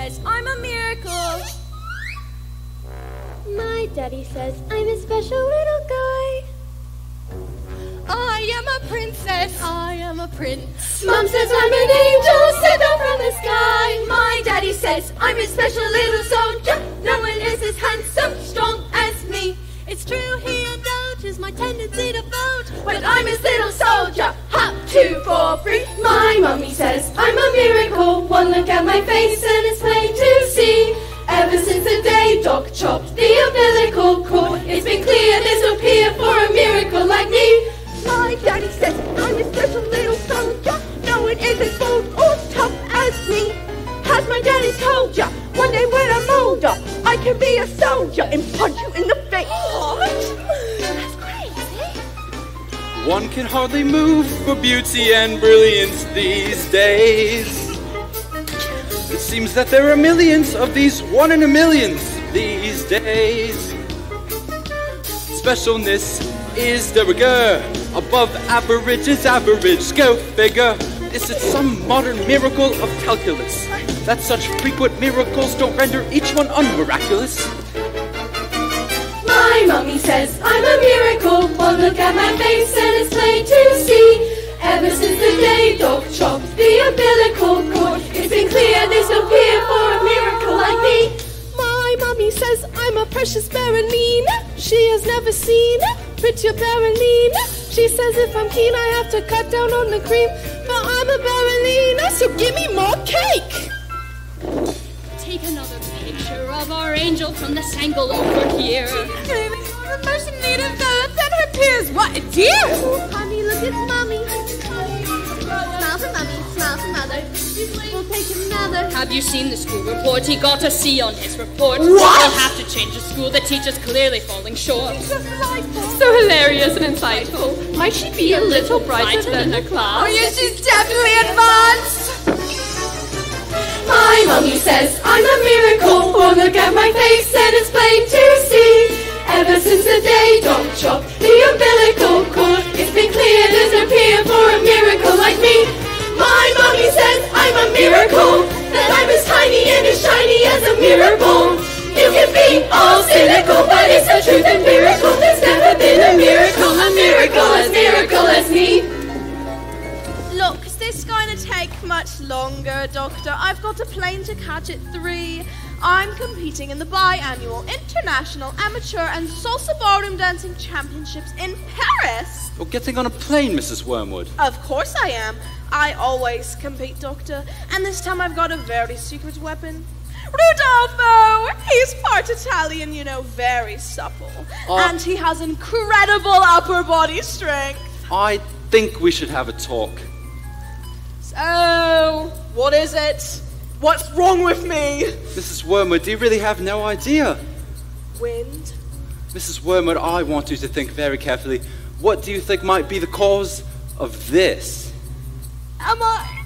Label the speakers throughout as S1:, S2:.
S1: says I'm a miracle.
S2: My daddy says I'm a special little guy.
S1: I am a princess. I am a prince.
S2: Mom says I'm an angel sent down from the sky.
S1: My daddy says I'm a special little soldier. No one is as handsome, strong as me. It's true he indulges my tendency to vote, but I'm his little soldier. Hop, 2, 4, 3.
S2: My mummy says I'm a miracle. One look at my face and it's plain to see. Ever since the day Doc chopped the umbilical cord, it's been clear there's no peer for a miracle like me.
S1: My daddy says I'm a special little soldier. No one is as bold or tough as me. Has my daddy told ya? One day when I'm older, I can be a soldier and punch you in the face. What? That's crazy.
S3: One can hardly move for beauty and brilliance these days. It seems that there are millions of these one in a millions these days. Specialness is de rigueur. Above average is average. Go figure. Is it some modern miracle of calculus that such frequent miracles don't render each one unmiraculous?
S2: My mummy says I'm a miracle. One look at my face and it's plain to see. Ever since the day Doc chopped the umbilical cord, it's been clear there's no peer for a miracle like me.
S1: My mummy says I'm a precious ballerina. She has never seen a prettier ballerina. She says if I'm keen I have to cut down on the cream, but I'm a ballerina, so give me more cake.
S4: Take another picture of our angel from this angle over here.
S1: Really, the most native than her peers. What a dear!
S2: Honey, look at mommy. Smile for mommy, smile for mother. We'll take another.
S4: Have you seen the school report? He got a C on his report.
S1: What?
S4: We'll have to change the school. The teacher's clearly falling short.
S1: So hilarious and insightful. Might she be a little brighter than her class? Oh yes, she's definitely advanced.
S2: My mummy says I'm a miracle. One look at my face and it's plain to see. Ever since the day Doc chopped the umbilical cord, it's been clear there's no peer for a miracle like me. My mummy says I'm a miracle, that I'm as tiny and as shiny as a mirror ball. You can be all cynical, but it's the truth and miracle. There's never been a miracle as me.
S1: Look, is this going to take much longer, Doctor? I've got a plane to catch at 3. I'm competing in the biannual International Amateur and Salsa Ballroom Dancing Championships in Paris.
S3: You're getting on a plane, Mrs. Wormwood.
S1: Of course I am. I always compete, Doctor. And this time I've got a very secret weapon. Rudolfo! He's part Italian, you know, very supple. And he has incredible upper body strength.
S3: I think we should have a talk.
S1: So, what is it? What's wrong with me?
S3: Mrs. Wormwood, do you really have no idea?
S1: Wind?
S3: Mrs. Wormwood, I want you to think very carefully. What do you think might be the cause of this?
S1: Am I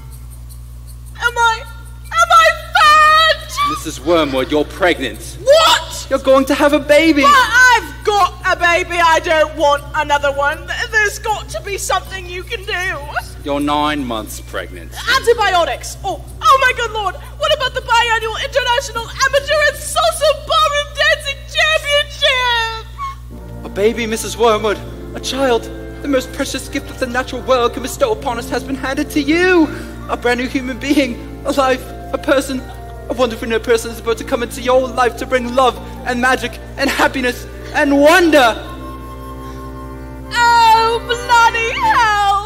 S1: fat?
S3: Mrs. Wormwood, you're pregnant.
S1: What?
S3: You're going to have a baby.
S1: But I've got a baby. I don't want another one. There's got to be something you can do.
S3: You're 9 months pregnant.
S1: Antibiotics. Oh my good Lord. What about the biannual International Amateur and Salsa Ballroom Dancing Championship?
S3: A baby, Mrs. Wormwood. A child. The most precious gift that the natural world can bestow upon us has been handed to you. A brand new human being. A life. A person. A wonderful new person is about to come into your life to bring love and magic and happiness and wonder.
S1: Oh, bloody hell.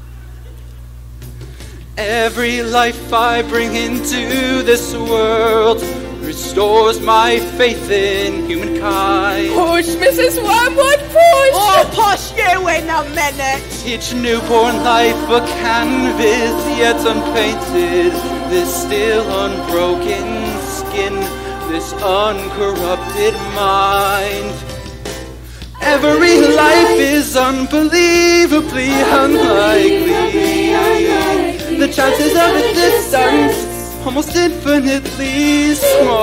S3: Every life I bring into this world restores my faith in humankind.
S1: Push, Mrs. Wormwood, push! Oh, push you in a minute!
S3: Each newborn life a canvas yet unpainted, this still unbroken skin, this uncorrupted mind. Every life is unbelievably unlikely. The chances of a distance almost infinitely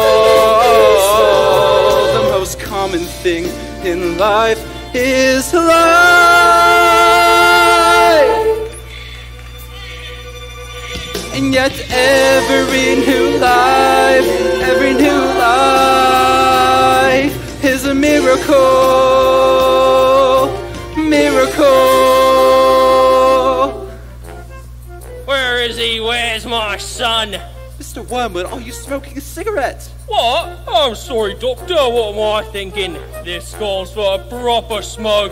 S3: small. The most common thing in life is life. And yet every new life Mr. Wormwood, are you smoking a cigarette?
S5: What? I'm sorry, Doctor. What am I thinking? This calls for a proper smoke.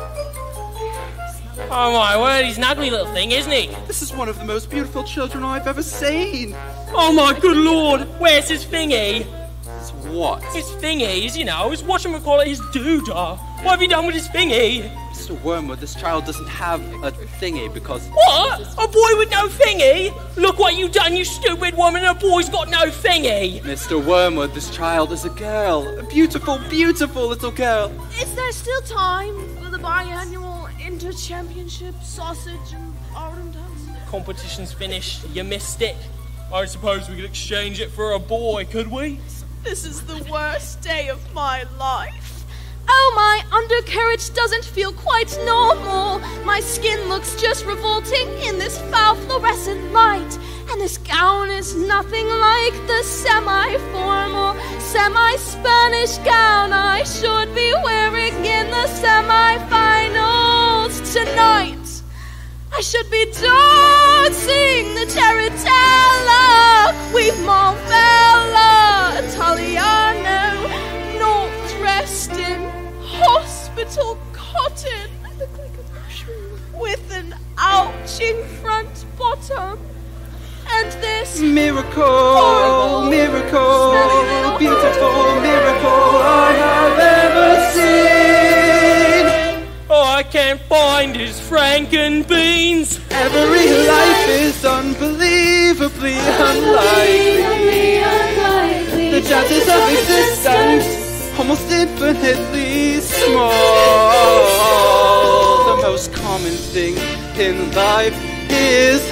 S5: Oh my word, he's an ugly little thing, isn't he?
S3: This is one of the most beautiful children I've ever seen.
S5: Oh my good lord, where's his thingy?
S3: It's what?
S5: His thingies, you know, his whatchamacallit, his doodah. What have you done with his thingy?
S3: Mr. Wormwood, this child doesn't have a thingy because...
S5: What? A boy with no thingy? Look what you done, you stupid woman, a boy's got no thingy.
S3: Mr. Wormwood, this child is a girl. A beautiful, beautiful little girl.
S1: Is there still time for the biannual inter-championship sausage and Arden dance?
S5: Competition's finished, you missed it. I suppose we could exchange it for a boy, could we?
S1: This is the worst day of my life. Oh, my undercarriage doesn't feel quite normal. My skin looks just revolting in this foul fluorescent light. And this gown is nothing like the semi-formal, semi-Spanish gown I should be wearing in the semi-finals tonight. I should be dancing the tarantella with Marvella Italiano, not dressed in hospital cotton. I look like a mushroom with an ouching front bottom. And this
S3: Miracle,
S1: horrible,
S3: miracle,
S1: smelly little
S3: beautiful miracle I have ever seen.
S5: Oh, I can't find his Frankenbeans.
S3: Every life is unbelievably unlikely. The chances of existence almost infinitely small. The most common thing in life is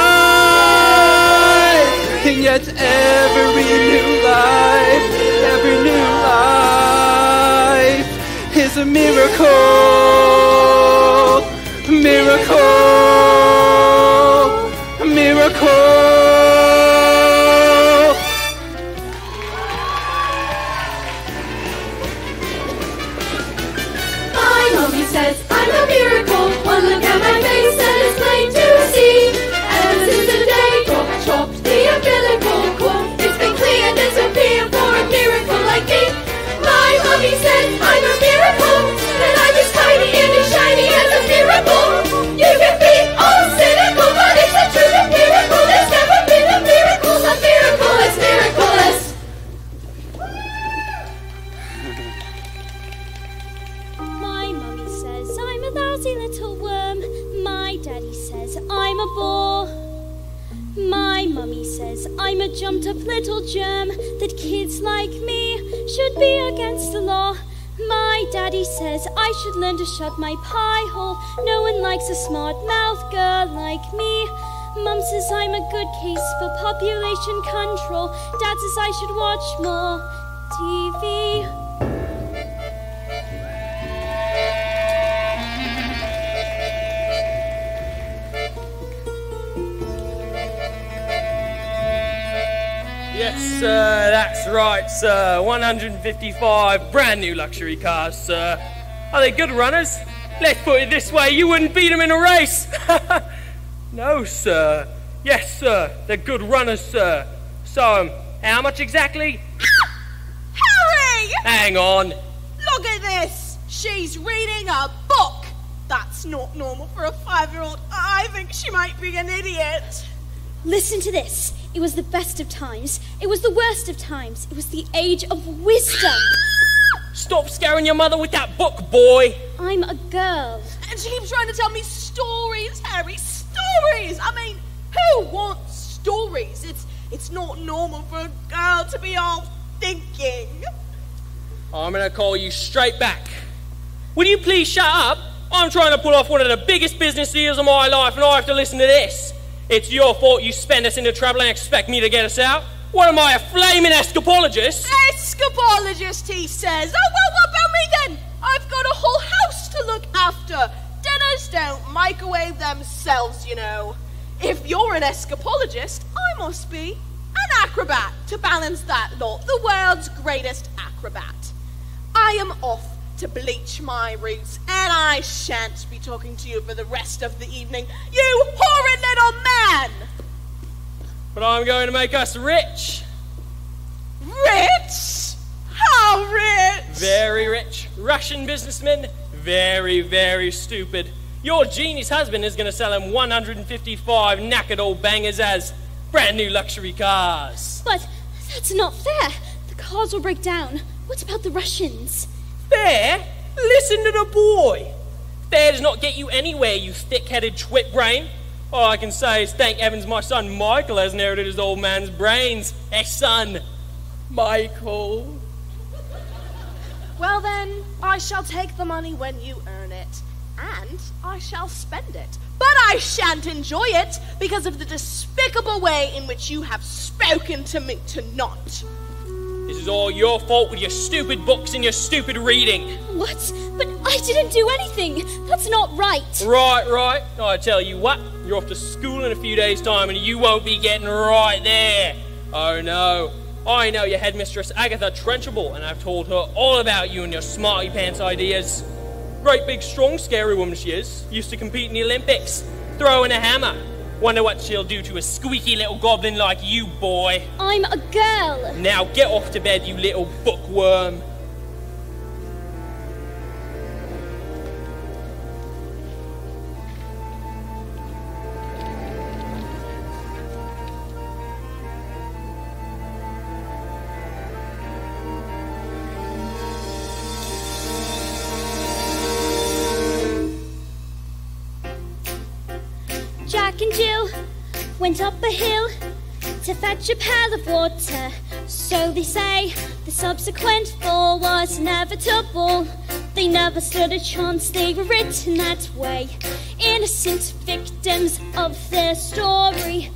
S3: life. And yet every new life is a miracle. Miracle. Miracle.
S2: My mommy says I'm a miracle. One look at my face and it's plain to see. Ever since the day Doc chopped the umbilical cord, it's been clear there's a fear for a miracle like me. My mommy says I'm a miracle, and I'm as tiny and as shiny as a miracle. You can be all cynical, but it's the truth of miracle. There's never been a miracle as miraculous.
S4: My mummy says I'm a lousy little worm. My daddy says I'm a bore. My mummy says I'm a jumped up little germ, that kids like me should be against the law. My daddy says I should learn to shut my pie hole. No one likes a smart mouth girl like me. Mum says I'm a good case for population control. Dad says I should watch more TV.
S5: Yes, sir, that's right, sir. 155 brand new luxury cars, sir. Are they good runners? Let's put it this way, you wouldn't beat them in a race. No, sir. Yes, sir, they're good runners, sir. So, how much exactly?
S1: Harry!
S5: Hang on.
S1: Look at this! She's reading a book! That's not normal for a 5-year-old. I think she might be an idiot.
S4: Listen to this. It was the best of times. It was the worst of times. It was the age of wisdom.
S5: Stop scaring your mother with that book, boy.
S4: I'm a girl.
S1: And she keeps trying to tell me stories, Harry. Stories! I mean, who wants stories? It's not normal for a girl to be all thinking.
S5: I'm gonna call you straight back. Will you please shut up? I'm trying to pull off one of the biggest business deals of my life and I have to listen to this. It's your fault you spend us into trouble and expect me to get us out. What am I, a flaming escapologist?
S1: Escapologist, he says. Oh, well, what about me then? I've got a whole house to look after. Dinners don't microwave themselves, you know. If you're an escapologist, I must be an acrobat to balance that lot, the world's greatest acrobat. I am off to bleach my roots, and I shan't be talking to you for the rest of the evening, you horrid little man!
S5: but I'm going to make us rich.
S1: Rich? How rich?
S5: Very rich. Russian businessman, very, very stupid. Your genius husband is going to sell him 155 knackered old bangers as brand new luxury cars.
S4: But that's not fair. The cars will break down. What about the Russians?
S5: Fair? Listen to the boy. Fair does not get you anywhere, you thick-headed twit brain. All I can say is thank heavens my son Michael has inherited his old man's brains. Hey, son. Michael.
S6: Well then, I shall take the money when you earn it, and I shall spend it. But I shan't enjoy it because of the despicable way in which you have spoken to me tonight.
S5: This is all your fault with your stupid books and your stupid reading.
S4: What? But I didn't do anything. That's not right.
S5: Right. I tell you what, you're off to school in a few days' time and you won't be getting right there. Oh no. I know your headmistress Agatha Trenchable, and I've told her all about you and your smarty pants ideas. Great big strong scary woman she is. Used to compete in the Olympics. Throwing a hammer. Wonder what she'll do to a squeaky little goblin like you, boy.
S4: I'm a girl.
S5: Now get off to bed, you little bookworm.
S4: Jack and Jill went up a hill to fetch a pail of water. So they say the subsequent fall was inevitable. They never stood a chance, they were written that way. Innocent victims of their story.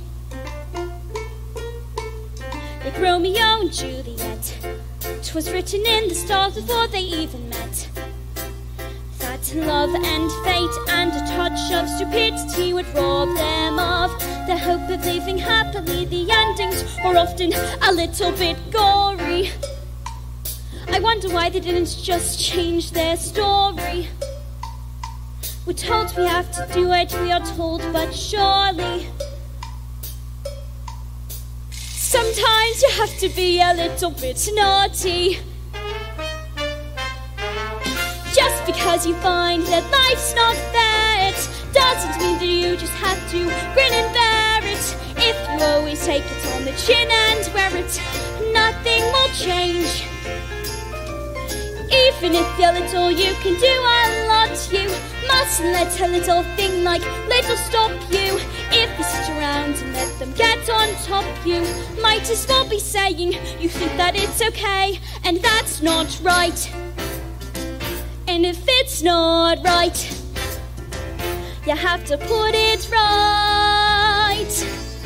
S4: Like Romeo and Juliet, 'twas written in the stars before they even met. That love and fate and a touch of stupidity would rob them of the hope of living happily. The endings were often a little bit gory. I wonder why they didn't just change their story. We're told we have to do it, we are told, but surely sometimes you have to be a little bit naughty. Just because you find that life's not fair, it doesn't mean that you just have to grin and bear it. If you always take it on the chin and wear it, nothing will change. Even if you're little, you can do a lot. You mustn't let a little thing like little stop you. If you sit around and let them get on top, you might as well be saying you think that it's okay, and that's not right. And if it's not right, you have to put it right.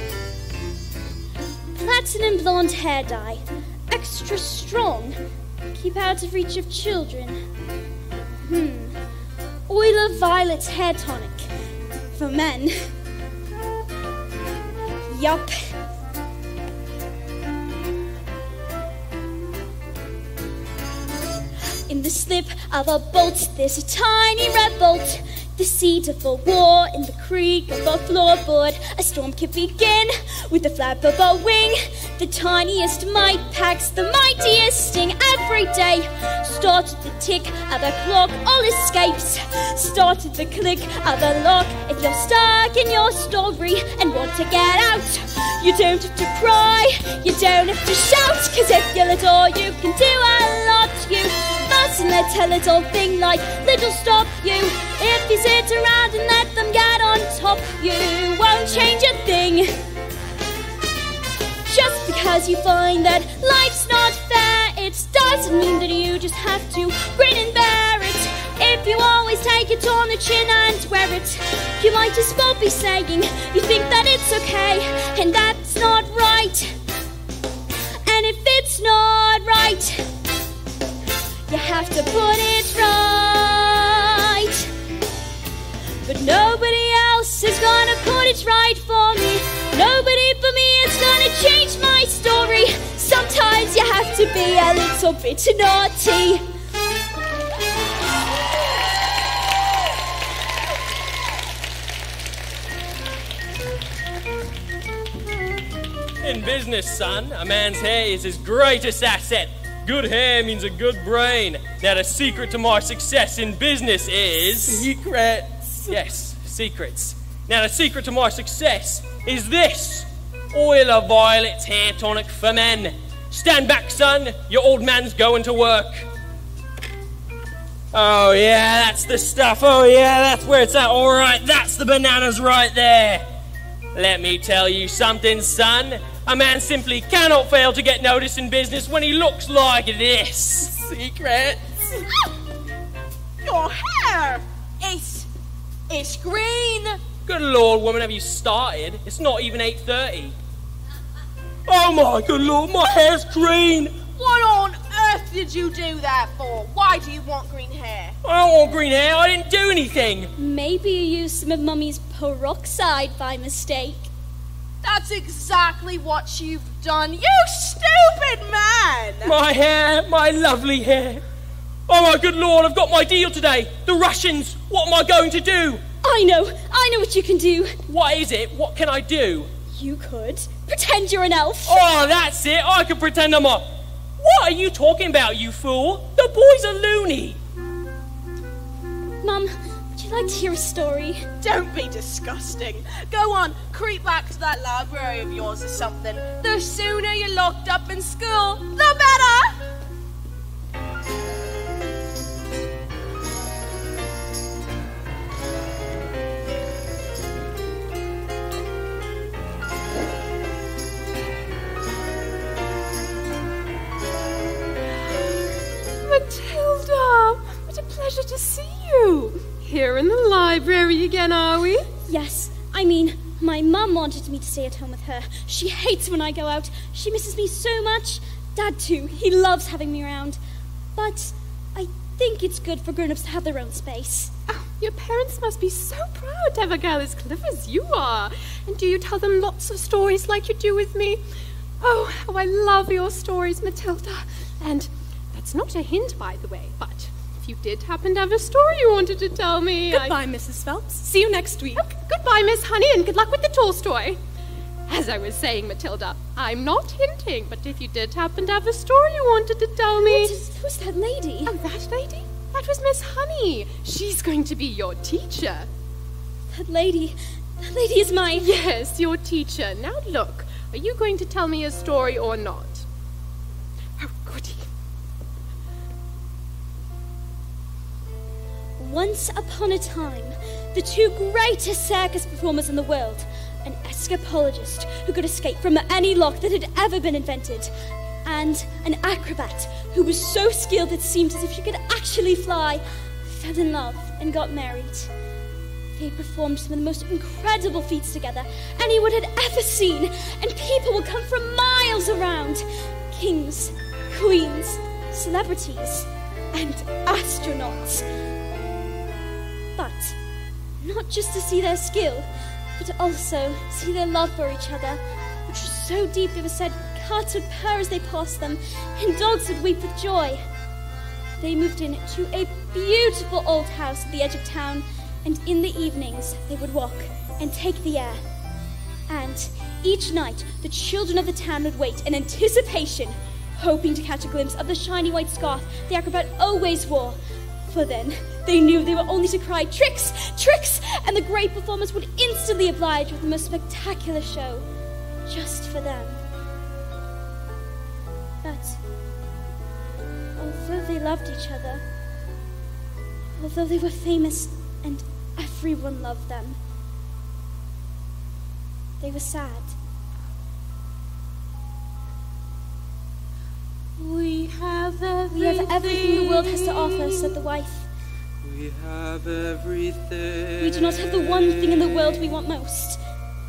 S4: Platinum blonde hair dye, extra strong, keep out of reach of children. Oil of violet hair tonic for men. Yup. In the slip of a bolt, there's a tiny red bolt. The seed of a war in the creak of a floorboard. A storm can begin with the flap of a wing. The tiniest mite packs the mightiest sting. Every day started the tick of a clock, all escapes. Started the click of a lock. If you're stuck in your story and want to get out, you don't have to cry, you don't have to shout. 'Cause if you're little, you can do a lot. You mustn't let a little thing like little stop you. If you sit around and let them get on top, you won't change a thing. Just because you find that life's not fair, it doesn't mean that you just have to grin and bear it. If you always take it on the chin and wear it, you might as well be saying you think that it's okay, and that's not right. And if it's not right, you have to put it right. But nobody else is gonna put it right for me. Nobody but me is gonna change my story. Sometimes you have to be a little bit naughty.
S5: In business, son, a man's hair is his greatest asset. Good hair means a good brain. Now, the secret to my success in business is...
S7: Secrets.
S5: Yes, secrets. Now, the secret to my success is this. Oil of Violet's hair tonic for men. Stand back, son. Your old man's going to work. Oh, yeah, that's the stuff. Oh, yeah, that's where it's at. All right, that's the bananas right there. Let me tell you something, son. A man simply cannot fail to get noticed in business when he looks like this.
S7: Secrets.
S6: Your hair! It's green!
S5: Good Lord, woman, have you started? It's not even 8:30. Oh, my good Lord, my hair's green.
S6: What on earth did you do that for? Why do you want green hair?
S5: I don't want green hair. I didn't do anything.
S4: Maybe you used some of Mummy's peroxide by mistake.
S6: That's exactly what you've done, you stupid man!
S5: My hair, my lovely hair. Oh, my good Lord, I've got my deal today. The Russians, what am I going to do?
S4: I know what you can do.
S5: What is it? What can I do?
S4: You could pretend you're an elf.
S5: Oh, that's it. I can pretend I'm a... What are you talking about, you fool? The boy's a loony.
S4: Mum, would you like to hear a story?
S6: Don't be disgusting. Go on, creep back to that library of yours or something. The sooner you're locked up in school, the better!
S1: Matilda, what a pleasure to see you. Here in the library again, are we?
S4: Yes, I mean, my mum wanted me to stay at home with her. She hates when I go out. She misses me so much. Dad too, he loves having me around. But I think it's good for grown-ups to have their own space.
S1: Oh, your parents must be so proud to have a girl as clever as you are. And do you tell them lots of stories like you do with me? Oh, how I love your stories, Matilda. And that's not a hint, by the way, but if you did happen to have a story you wanted to tell me...
S8: Goodbye, Mrs. Phelps. See you next week.
S1: Oh, goodbye, Miss Honey, and good luck with the Tolstoy. As I was saying, Matilda, I'm not hinting, but if you did happen to have a story you wanted to tell me...
S4: Who's that lady?
S1: Oh, that lady? That was Miss Honey. She's going to be your teacher.
S4: That lady is my...
S1: Yes, your teacher. Now look, are you going to tell me a story or not? Oh, goody.
S4: Once upon a time, the two greatest circus performers in the world, an escapologist who could escape from any lock that had ever been invented, and an acrobat who was so skilled it seemed as if she could actually fly, fell in love and got married. They performed some of the most incredible feats together anyone had ever seen, and people would come from miles around. Kings, queens, celebrities, and astronauts. But not just to see their skill, but also see their love for each other, which was so deep it was said cats would purr as they passed them, and dogs would weep with joy. They moved into a beautiful old house at the edge of town, and in the evenings they would walk and take the air. And each night the children of the town would wait in anticipation, hoping to catch a glimpse of the shiny white scarf the acrobat always wore. For then they knew they were only to cry, "Tricks! Tricks!" and the great performers would instantly oblige with the most spectacular show, just for them. But although they loved each other, although they were famous and everyone loved them, they were sad.
S1: We have
S4: everything the world has to offer, said the wife.
S3: We have everything.
S4: We do not have the one thing in the world we want most.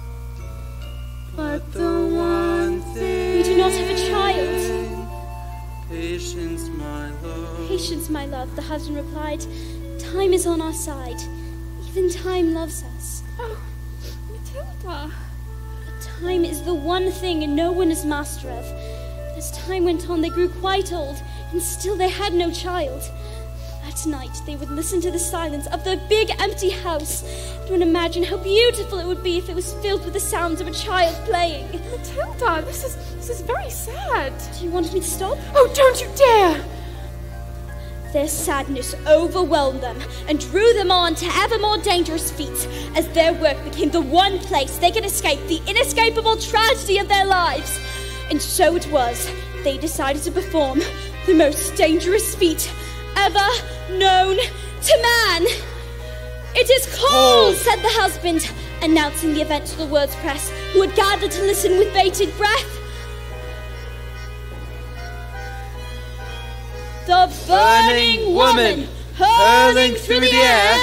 S3: But the one thing.
S4: We do not have a child.
S3: Patience, my love.
S4: Patience, my love, the husband replied. Time is on our side. Even time loves us.
S1: Oh, Matilda.
S4: But time is the one thing no one is master of. As time went on, they grew quite old, and still they had no child. But At night, they would listen to the silence of the big empty house and would imagine how beautiful it would be if it was filled with the sounds of a child playing.
S8: Matilda, this is very sad.
S4: Do you want me to stop?
S8: Oh, don't you dare!
S4: Their sadness overwhelmed them and drew them on to ever more dangerous feats as their work became the one place they could escape the inescapable tragedy of their lives. And so it was, they decided to perform the most dangerous feat ever known to man. It is called, said the husband, announcing the event to the world's press, who had gathered to listen with bated breath. The burning woman hurling through the air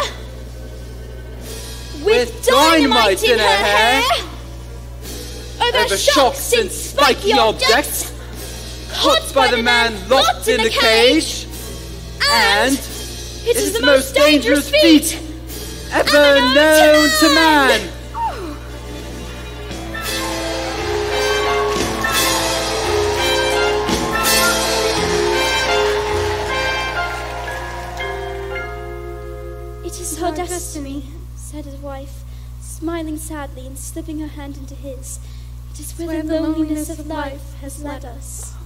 S4: with dynamite in her hair over shocks and spiky objects, caught by the man locked in the cage, and it is the most dangerous feat ever known to man. It is her destiny, said his wife, smiling sadly and slipping her hand into his. It is where the loneliness of life has led us.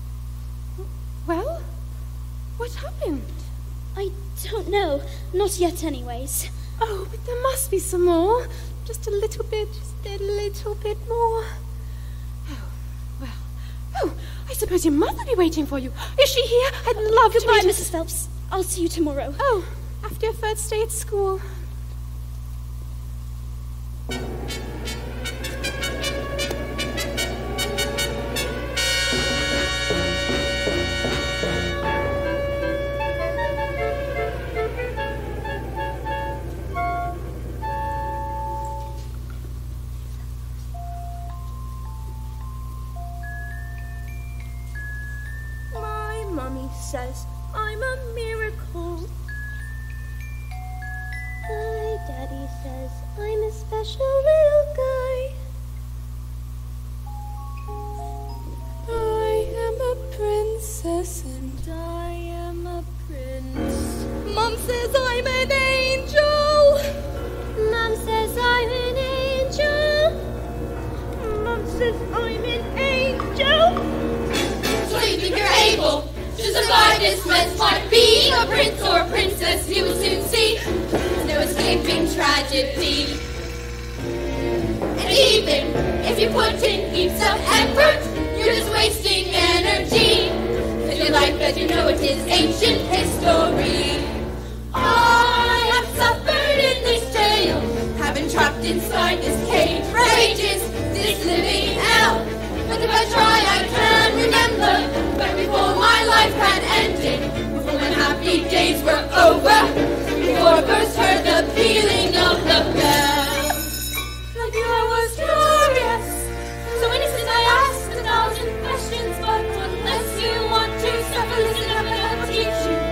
S8: Well, what happened?
S4: I don't know. Not yet, anyways.
S8: Oh, but there must be some more. Just a little bit more. Oh, well. Oh, I suppose your mother will be waiting for you. Is she here? I'd love to
S4: Goodbye,
S8: meet
S4: Mrs. Phelps. I'll see you tomorrow.
S8: Oh, after your first day at school.
S1: Mommy says I'm a miracle.
S4: My daddy says I'm a special little guy.
S8: I am a princess and I am a prince.
S1: Mom says I'm an angel.
S4: Mom says I'm an angel.
S1: Mom says I'm an angel.
S2: So you think you're able to survive this mess by being a prince or a princess? You will soon see there's no escaping tragedy. And even if you put in heaps of effort, you're just wasting energy. Cause your life as you know it is ancient history. I have suffered in this jail, have been trapped inside this cage for ages, this living hell. But if I try, I can remember but before my life had ended, before my happy days were over, before I first heard the pealing of the bell. Like you, I was curious, so innocent I asked 1,000 questions, but unless you want to suffer, listen up and I'll teach you.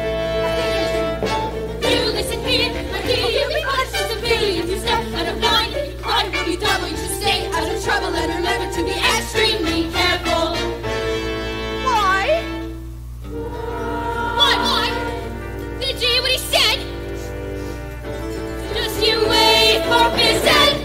S2: You listen here, I hear you be questions of billions. You step out of line and you cry, will you die, will you just stay out of trouble and remember to be extremely careful. Why? Did you hear what he said? Just you wait for phys ed.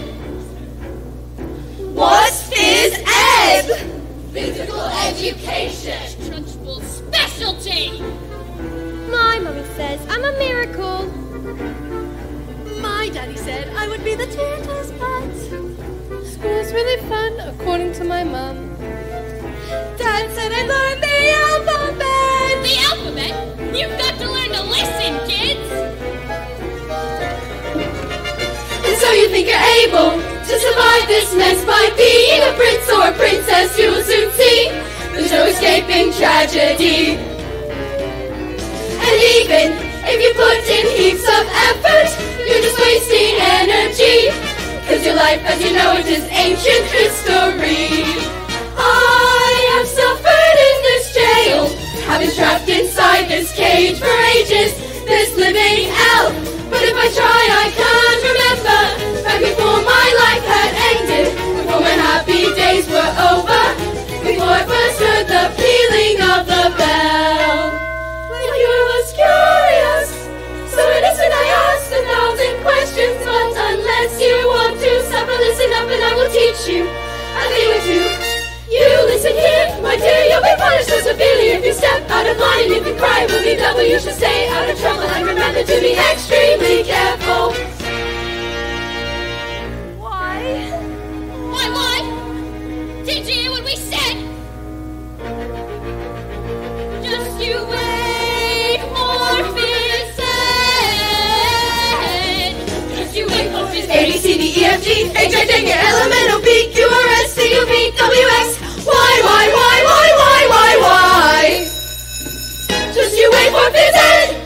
S1: What's phys ed?
S2: Physical education. Trunchbull's specialty.
S4: My mummy says I'm a miracle.
S6: My daddy said I would be the turtle's pet.
S8: School's really fun, according to my mum.
S1: Dad said I learned the alphabet.
S2: The alphabet? You've got to learn to listen, kids. And so you think you're able to survive this mess by being a prince or a princess? You will soon see there's no escaping tragedy. And even if you put in heaps of effort, you're just wasting energy. Cause your life as you know it is ancient history. I have suffered in this jail, have been trapped inside this cage for ages, this living hell. But if I try, I can't remember back before my life had ended, before my happy days were over, before I first heard the pealing of the bell. Like you was curious, teach you a thing or two. You listen here, my dear, you'll be punished so severely if you step out of line. And if you cry, it will be double. You should stay out of trouble and remember to be extremely careful.
S6: Why?
S4: Why? Did you hear what we said? Just you wait for Vincent. Just you wait for Vincent.
S2: A, B, C, D, E, F, G, H, I, J, K, L, M, N, O, P, Q, R, S, T, U, V, W, X, Y. Just you wait for Vincent.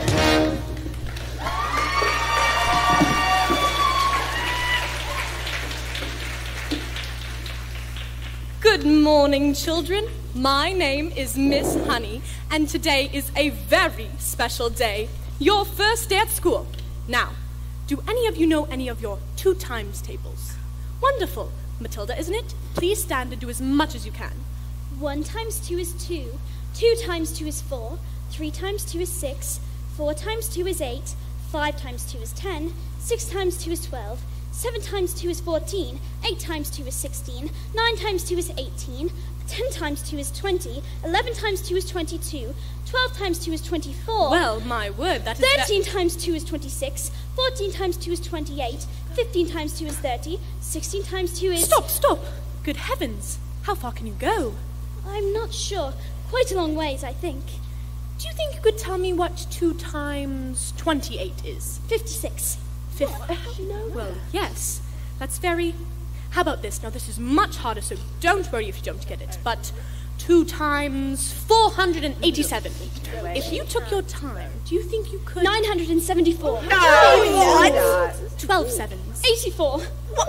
S8: Good morning, children. My name is Miss Honey, and today is a very special day. Your first day at school. Now, do any of you know any of your 2 times tables? Wonderful. Matilda, isn't it? Please stand and do as much as you can.
S4: 1 times 2 is 2. 2 times 2 is 4. 3 times 2 is 6. 4 times 2 is 8. 5 times 2 is 10. 6 times 2 is 12. 7 times 2 is 14. 8 times 2 is 16. 9 times 2 is 18. 10 times 2 is 20. 11 times 2 is 22. 12 times 2 is 24.
S8: Well, my word, that is...
S4: 13 times 2 is 26. 14 times 2 is 28. 15 times 2 is 30. 16 times 2 is...
S8: Stop! Good heavens. How far can you go?
S4: I'm not sure. Quite a long ways, I think.
S8: Do you think you could tell me what 2 times 28 is?
S4: 56.
S8: Well, yes. That's very... How about this? Now, this is much harder, so don't worry if you don't get it. But 2 times 487. If you took your time, do you think you could...
S4: 974.
S6: What?
S8: 12 sevens.
S4: 84.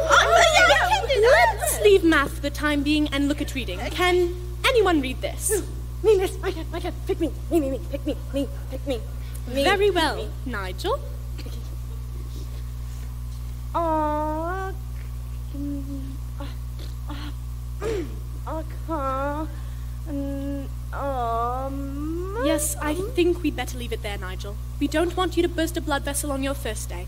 S8: Let's leave math for the time being and look at reading. Can anyone read this?
S6: Me, miss. My God. Pick me. Me. Pick me. Me.
S8: Very well. Nigel? Yes, I think we'd better leave it there, Nigel. We don't want you to burst a blood vessel on your first day.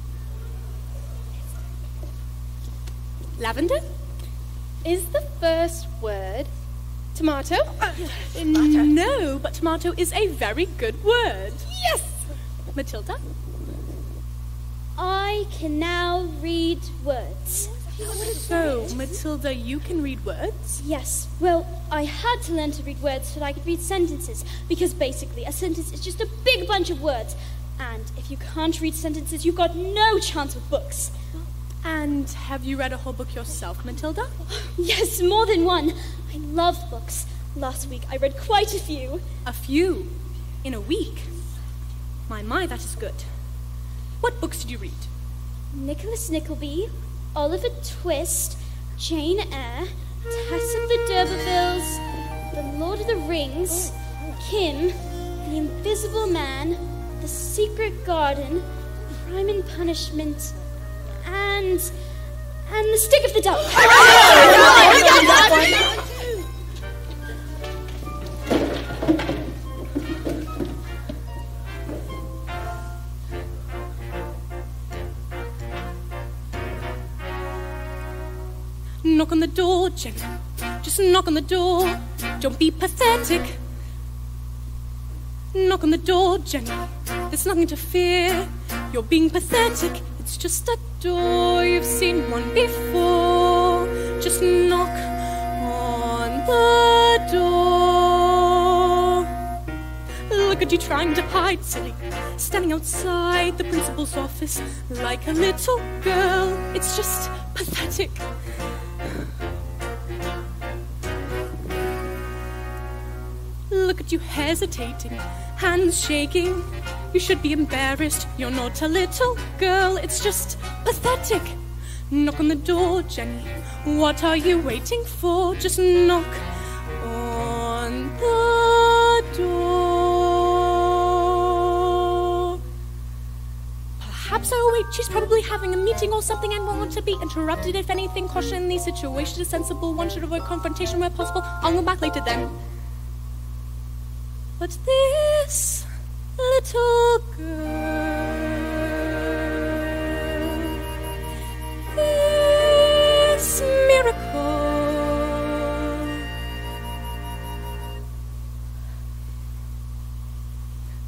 S8: Lavender?
S9: Is the first word tomato?
S8: No, but tomato is a very good word.
S9: Yes!
S8: Matilda?
S4: I can now read words.
S8: So, Matilda, you can read words?
S4: Yes, well, I had to learn to read words so that I could read sentences, because basically a sentence is just a big bunch of words. And if you can't read sentences, you've got no chance with books.
S8: And have you read a whole book yourself, Matilda?
S4: Yes, more than one. I love books. Last week I read quite a few.
S8: A few? In a week? My, that is good. What books did you read?
S4: Nicholas Nickleby, Oliver Twist, Jane Eyre, Tess of the D'Urbervilles, The Lord of the Rings, Kim, The Invisible Man, The Secret Garden, Crime and Punishment, and The Stick of the Dove.
S8: Knock on the door, Jenny. Just knock on the door. Don't be pathetic. Knock on the door, Jenny. There's nothing to fear. You're being pathetic. It's just a door. You've seen one before. Just knock on the door. Look at you trying to hide, silly. Standing outside the principal's office like a little girl. It's just pathetic. Look at you hesitating, hands shaking. You should be embarrassed, you're not a little girl. It's just pathetic. Knock on the door, Jenny. What are you waiting for? Just knock on the door. Perhaps I'll wait. She's probably having a meeting or something and won't want to be interrupted. If anything, caution in these situations is sensible. One should avoid confrontation where possible. I'll go back later then. But this little girl, this miracle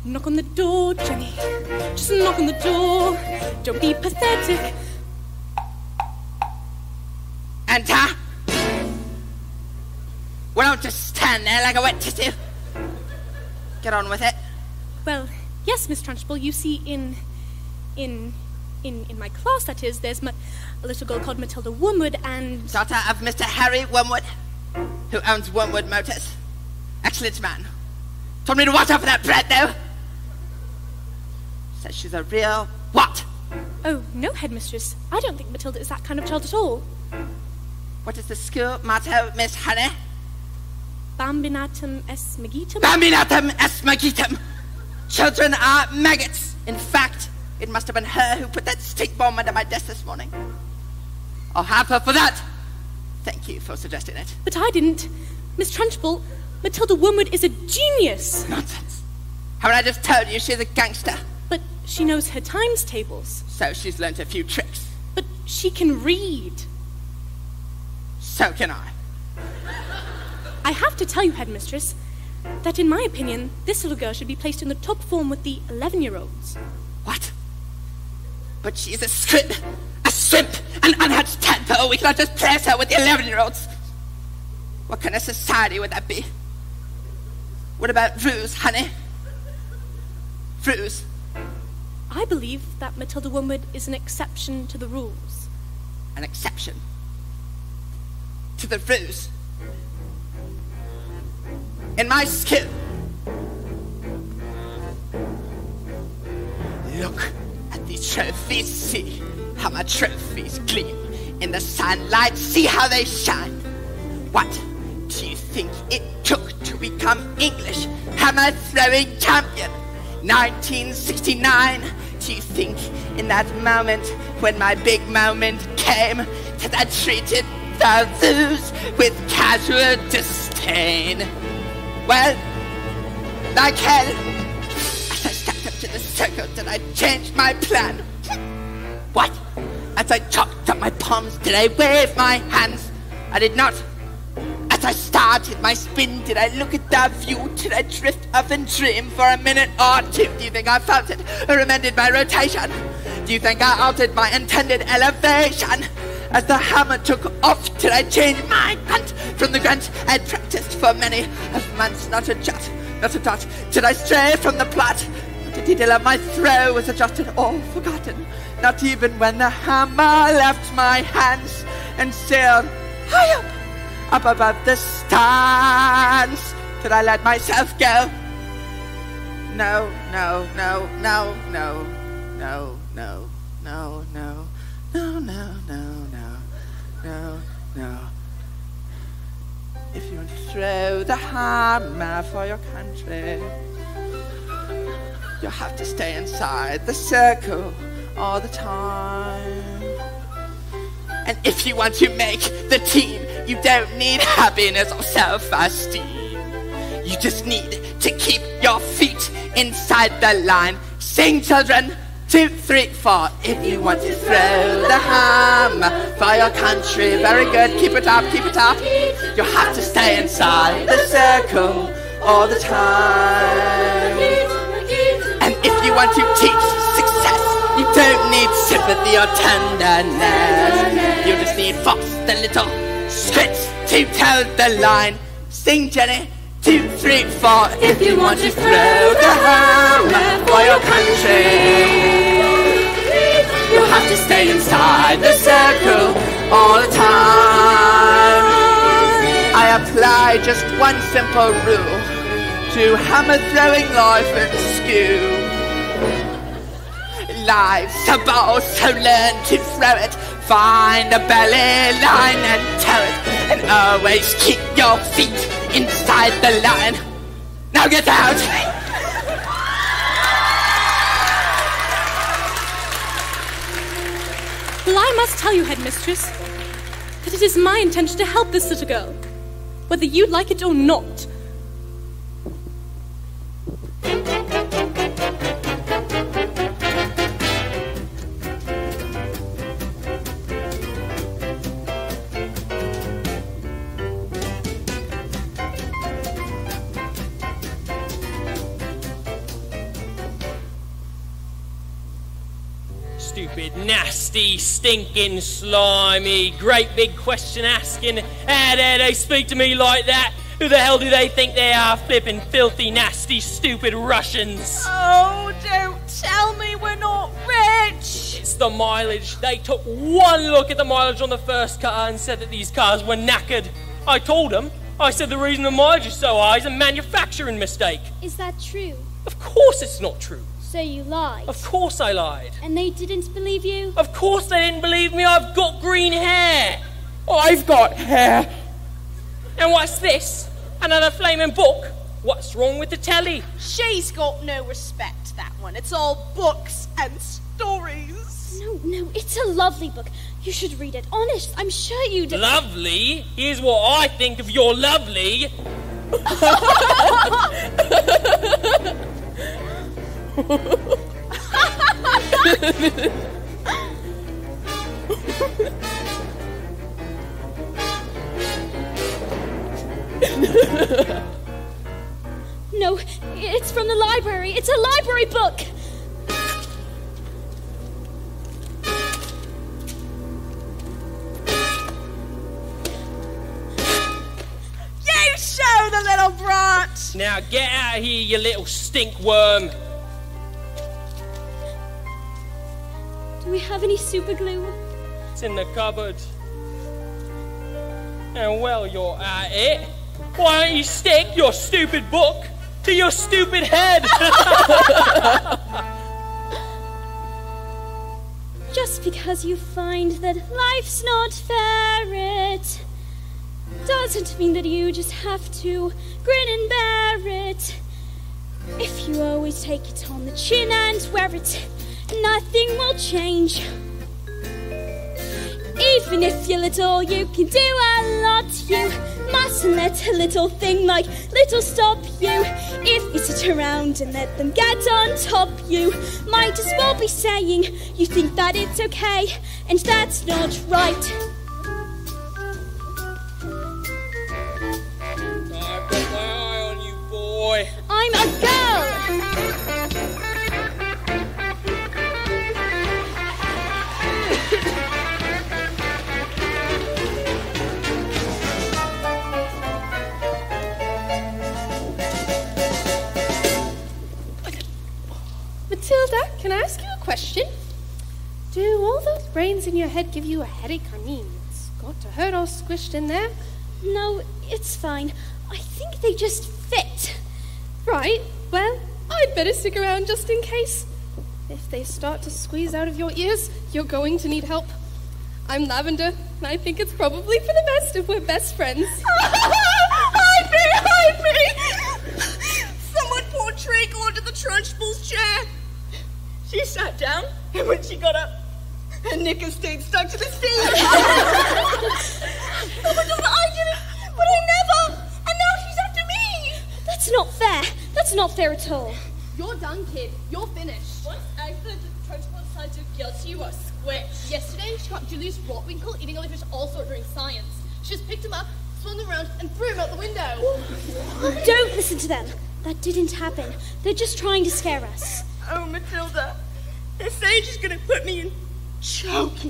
S8: Knock on the door, Jenny. Just knock on the door. Don't be pathetic.
S7: Enter. Well, don't just stand there like a wet tissue. Get on with it.
S8: Well, yes, Miss Trunchbull, you see, in my class, that is, there's a little girl called Matilda Wormwood and...
S7: Daughter of Mr. Harry Wormwood, who owns Wormwood Motors. Excellent man. Told me to watch out for that brat, though. Says she's a real what?
S8: Oh, no, headmistress. I don't think Matilda is that kind of child at all.
S7: What is the school motto, Miss Honey?
S8: Bambinatum es magitum?
S7: Bambinatum es magitum. Children are maggots. In fact, it must have been her who put that stink bomb under my desk this morning. I'll have her for that. Thank you for suggesting it.
S8: But I didn't. Miss Trunchbull, Matilda Wormwood is a genius.
S7: Nonsense. Haven't I just told you she's a gangster?
S8: But she knows her times tables.
S7: So she's learnt a few tricks.
S8: But she can read.
S7: So can I.
S8: I have to tell you, headmistress, that in my opinion, this little girl should be placed in the top form with the 11-year-olds.
S7: What? But she's a scrimp, an unhatched tadpole. We cannot just place her with the 11-year-olds. What kind of society would that be? What about Ruse, honey? Ruse?
S8: I believe that Matilda Wormwood is an exception to the rules.
S7: An exception? To the Ruse? In my school. Look at these trophies. See how my trophies gleam in the sunlight. See how they shine. What do you think it took to become English hammer throwing champion? 1969. Do you think in that moment when my big moment came that I treated those with casual disdain? Well, like hell, as I stepped up to the circle, did I change my plan? What? As I chopped up my palms, did I wave my hands? I did not. As I started my spin, did I look at the view? Did I drift up and dream for a minute or two? Do you think I felt it or amended my rotation? Do you think I altered my intended elevation? As the hammer took off, did I change my hunt from the grunt I'd practiced for many of months? Not a jot, not a dot. Did I stray from the plot? Not a detail of my throw was adjusted or forgotten. Not even when the hammer left my hands and sailed high up above the stars. Did I let myself go? No, no, no, no, no, no, no, no, no, no, no, no. No, no. If you want to throw the hammer for your country, you'll have to stay inside the circle all the time. And if you want to make the team, you don't need happiness or self-esteem. You just need to keep your feet inside the line. Sing, children. 2, 3, 4. If you want to throw the hammer for your country, very good. Keep it up, keep it up. You have to stay inside the circle all the time. And if you want to teach success, you don't need sympathy or tenderness. You just need force, the little scripts to tell the line. Sing, Jenny. 2, 3, 4. If you want to throw the hammer for your country, you have to stay inside the circle all the time. I apply just one simple rule to hammer throwing life in school. Life's a ball, so learn to throw it. Find a belly line and tow it. And always keep your feet inside the line. Now get out!
S8: Well, I must tell you, headmistress, that it is my intention to help this little girl, whether you like it or not.
S5: stupid, nasty, stinking, slimy, great big question asking. How dare they speak to me like that? Who the hell do they think they are? Flippin' filthy, nasty, stupid Russians.
S6: Oh, don't tell me we're not rich.
S5: It's the mileage. They took one look at the mileage on the first car and said that these cars were knackered. I told them. I said the reason the mileage is so high is a manufacturing mistake.
S4: Is that true?
S5: Of course it's not true.
S4: So you lied?
S5: Of course I lied.
S4: And they didn't believe you?
S5: Of course they didn't believe me. I've got green hair. I've got hair. And what's this? Another flaming book? What's wrong with the telly?
S6: She's got no respect, that one. It's all books and stories.
S4: No, it's a lovely book. You should read it. Honest, I'm sure you do.
S5: Lovely? Here's what I think of your lovely.
S4: No, it's from the library. It's a library book.
S6: You show the little brat.
S5: Now get out of here, you little stink worm.
S4: Do we have any super glue?
S5: It's in the cupboard. And well, you're at it. Why don't you stick your stupid book to your stupid head?
S4: Just because you find that life's not fair, it doesn't mean that you just have to grin and bear it. If you always take it on the chin and wear it, nothing will change. Even if you're little, you can do a lot. You mustn't let a little thing like little stop you. If you sit around and let them get on top, you might as well be saying you think that it's okay, and that's not right.
S5: I've got my eye on you, boy.
S4: I'm a girl.
S8: Matilda, can I ask you a question? Do all those brains in your head give you a headache? I mean, it's got to hurt all squished in there.
S4: No, it's fine. I think they just fit.
S8: Right, well, I'd better stick around just in case. If they start to squeeze out of your ears, you're going to need help. I'm Lavender, and I think it's probably for the best if we're best friends.
S6: Hide me! Someone poured treacle onto the Trunchbull's chair. She sat down, and when she got up, her knickers stayed stuck to the seat. Oh, Matilda, I did it, but I never. And now she's after me.
S4: That's not fair. That's not fair at all.
S9: You're done, kid. You're finished.
S10: Once Agatha Trunchbull decides you're guilty, you are squished.
S9: Yesterday, she caught Julius Rotwinkle eating a fish also during science. She just picked him up, swung him around, and threw him out the window.
S4: Don't listen to them. That didn't happen. They're just trying to scare us.
S6: Oh, Matilda, they're saying she's going to put me in choking.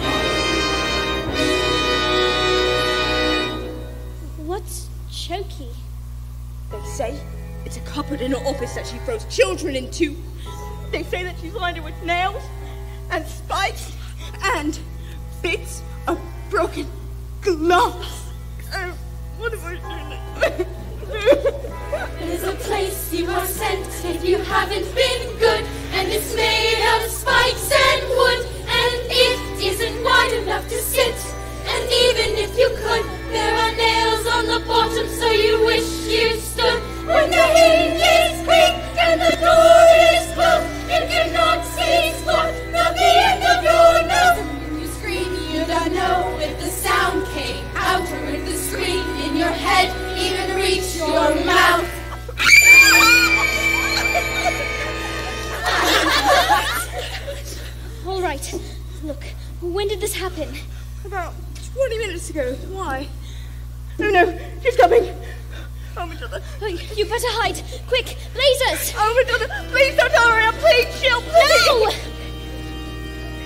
S4: What's chokey?
S6: They say it's a cupboard in her office that she throws children into. They say that she's lined it with nails and spikes and bits of broken glass. Oh, what am I doing?
S2: There's a place you are sent if you haven't been good, and it's made of spikes and wood, and it isn't wide enough to sit. And even if you could, there are nails on the bottom, so you wish you stood. When the hinges creak and the door is closed, you cannot see squat, not the end of your nose. And when you scream, you don't know if the sound came out or if the scream in your head even reached your mouth.
S4: All right. Look, when did this happen?
S6: About 20 minutes ago. Why? Oh no, she's coming. Oh, Matilda.
S4: Oh, you better hide. Quick, lasers!
S6: Oh, Matilda, please don't hurry up. Please, chill, please.
S4: No!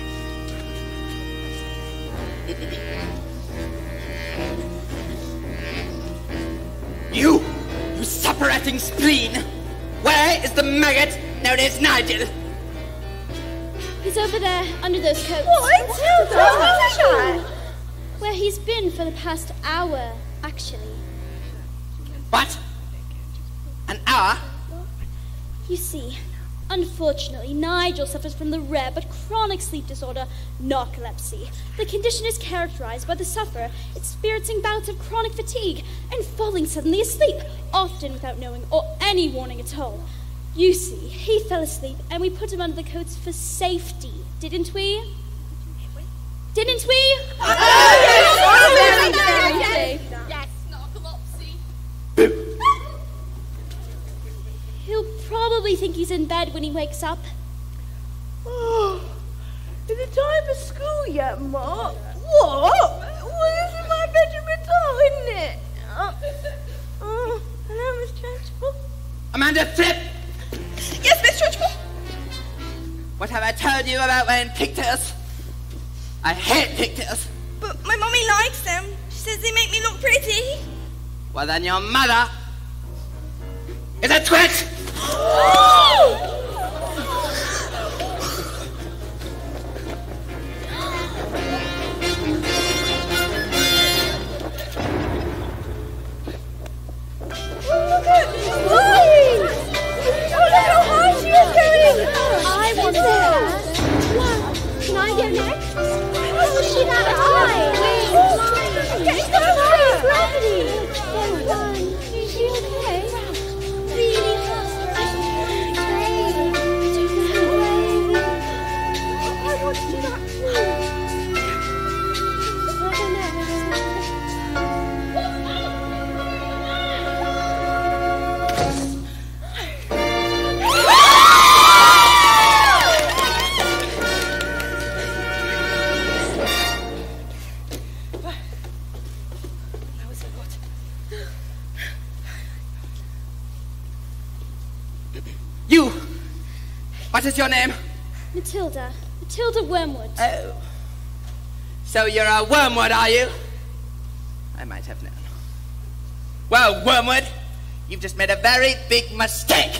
S7: rotting spleen? Where is the maggot known as Nigel?
S4: He's over there, under those coats.
S1: What?
S4: Where he's been for the past hour, actually.
S7: What? An hour?
S4: You see, unfortunately, Nigel suffers from the rare but chronic sleep disorder, narcolepsy. The condition is characterized by the sufferer experiencing bouts of chronic fatigue and falling suddenly asleep, often without knowing or any warning at all. You see, he fell asleep and we put him under the coats for safety, didn't we? Didn't we?
S9: Yes, narcolepsy.
S4: He'll probably think he's in bed when he wakes up.
S1: Oh, is it time for school yet, Ma? What? Well, this is my bedroom at all, isn't it? Hello, Miss Trunchbull.
S7: Amanda, flip!
S1: Yes, Miss Trunchbull.
S7: What have I told you about wearing pigtails? I hate pigtails.
S1: But my mummy likes them. She says they make me look pretty.
S7: Well, then your mother is a twit!
S4: I want that. Can I go next? Oh, she that eye. Wait, gravity. Is she okay? Really hard. I want to do that too.
S7: You! What is your name?
S4: Matilda. Matilda Wormwood.
S7: Oh. So you're a wormwood, are you? I might have known. Well, Wormwood, you've just made a very big mistake.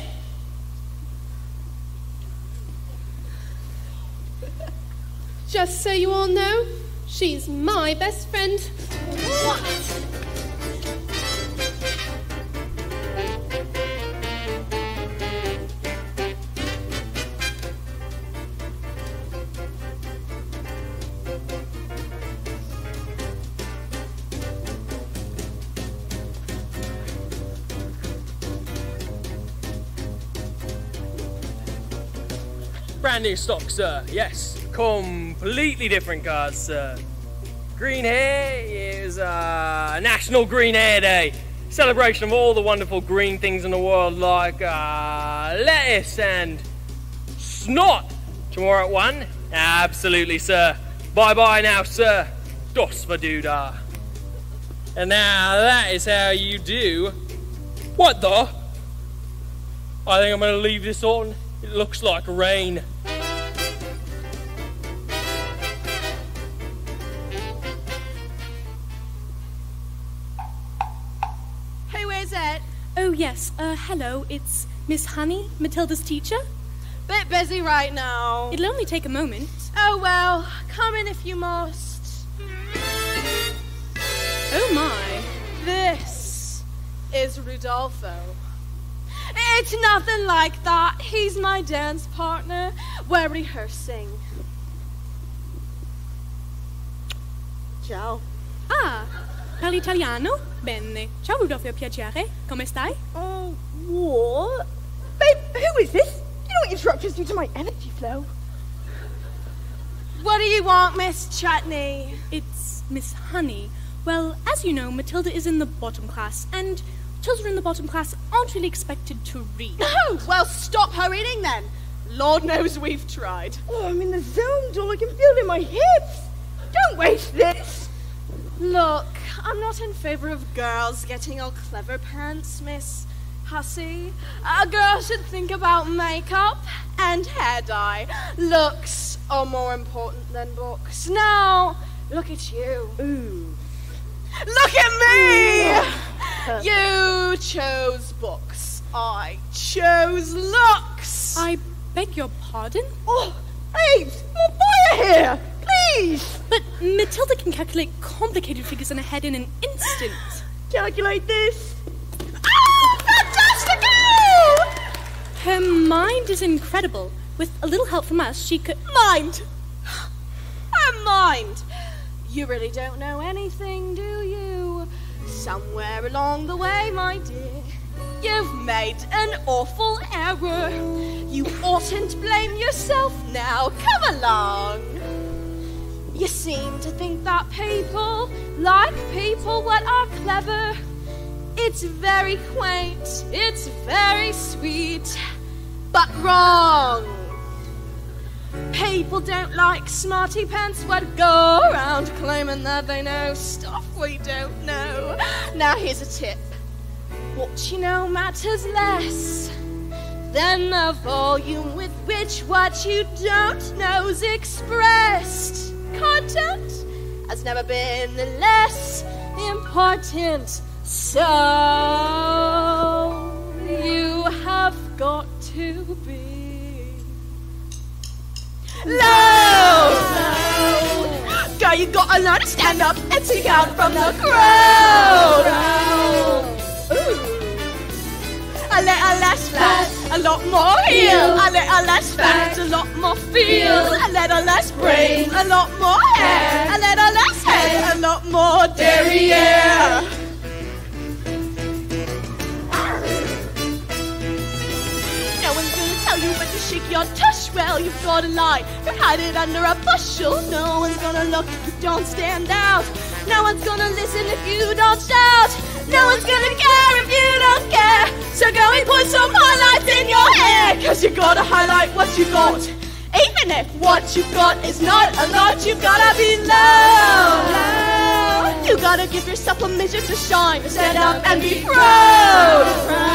S8: Just so you all know, she's my best friend.
S4: What?
S5: Brand new stock, sir. Yes. Completely different cars, sir. Green Hair is National Green Hair Day. Celebration of all the wonderful green things in the world like lettuce and snot. Tomorrow at 1? Absolutely, sir. Bye-bye now, sir. Dos vaduda. And now that is how you do. What the? I think I'm going to leave this on. It looks like rain.
S6: Hey, where's Ed?
S8: Oh, yes. Hello. It's Miss Honey, Matilda's teacher.
S6: Bit busy right now.
S8: It'll only take a moment.
S6: Oh, well, come in if you must.
S8: Oh, my.
S6: This is Rudolfo. It's nothing like that. He's my dance partner. We're rehearsing. Ciao.
S8: Ah, parli italiano? Bene. Ciao, Rudolfo, piacere. Come stai?
S1: Oh, what? Babe, who is this? You don't interrupt us due to my energy flow.
S6: What do you want, Miss Chutney?
S8: It's Miss Honey. Well, as you know, Matilda is in the bottom class, and children in the bottom class aren't really expected to read.
S6: Oh, well, stop her reading then. Lord knows we've tried.
S1: Oh, I'm in the zone, doll. I can feel it in my hips. Don't waste this.
S6: Look, I'm not in favor of girls getting all clever pants, Miss Hussey. A girl should think about makeup and hair dye. Looks are more important than books. Now, look at you.
S1: Ooh.
S6: Look at me! You chose books. I chose looks.
S8: I beg your pardon?
S1: Oh, Aves, more fire here, please.
S8: But Matilda can calculate complicated figures in her head in an instant.
S1: Calculate this.
S6: Oh, fantastico!
S8: Her mind is incredible. With a little help from us, she could...
S6: Mind! Her mind! You really don't know anything, do you? Somewhere along the way, my dear, you've made an awful error. You oughtn't blame yourself now. Come along. You seem to think that people like people what are clever. It's very quaint, it's very sweet, but wrong. People don't like smarty pants what go around claiming that they know stuff we don't know. Now here's a tip. What you know matters less than the volume with which what you don't know's expressed. Content has never been less important. So you have got to be loud. Girl, you gotta learn to stand up and stick out from the crowd. A little less flat, a lot more heel. A little less fat, a lot more feel. A little less brain, a lot more hair. A little less head, a lot more derriere. No one's gonna tell you when to shake your tush. Well, you've got a lie, you hide it under a bushel. No one's gonna look if you don't stand out. No one's gonna listen if you don't shout. No one's gonna care if you don't care. So go and put some highlights in your hair, 'cause you gotta highlight what you got. Even if what you got is not a lot, you gotta be loud. You gotta give yourself a measure to shine. Stand up and be proud.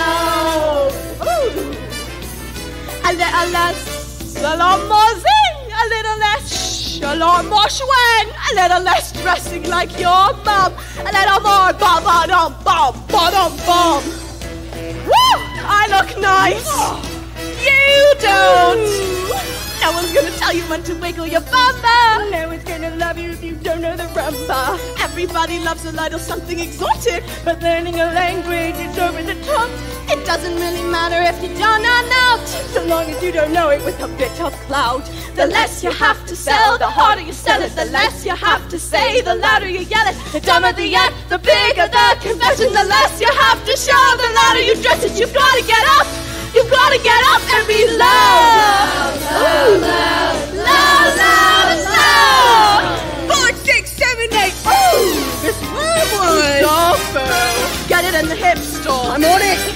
S6: Ooh. A little less, a lot more zing. A little less shh, a lot more swing. A little less dressing like your mum. A little more ba-ba-dum-bum. Woo! I look nice. You don't. No one's gonna tell you when to wiggle your bumper. No one's gonna love you if you don't know the rumba. Everybody loves a little something exotic, but learning a language is over the top. It doesn't really matter if you don't know not, so long as you don't know it with a bit of clout. The less you have to sell, the harder you sell it. The less you have to say, the louder you yell it. The dumber the yet, the bigger the confession. The less you have to show, the louder you dress it. You've gotta get up. You've gotta get up and be loud. Loud, loud, loud, loud, loud. 4, 6, 7, 8. Ooh, Miss Wormwood. Get it in the hip store. I'm on it.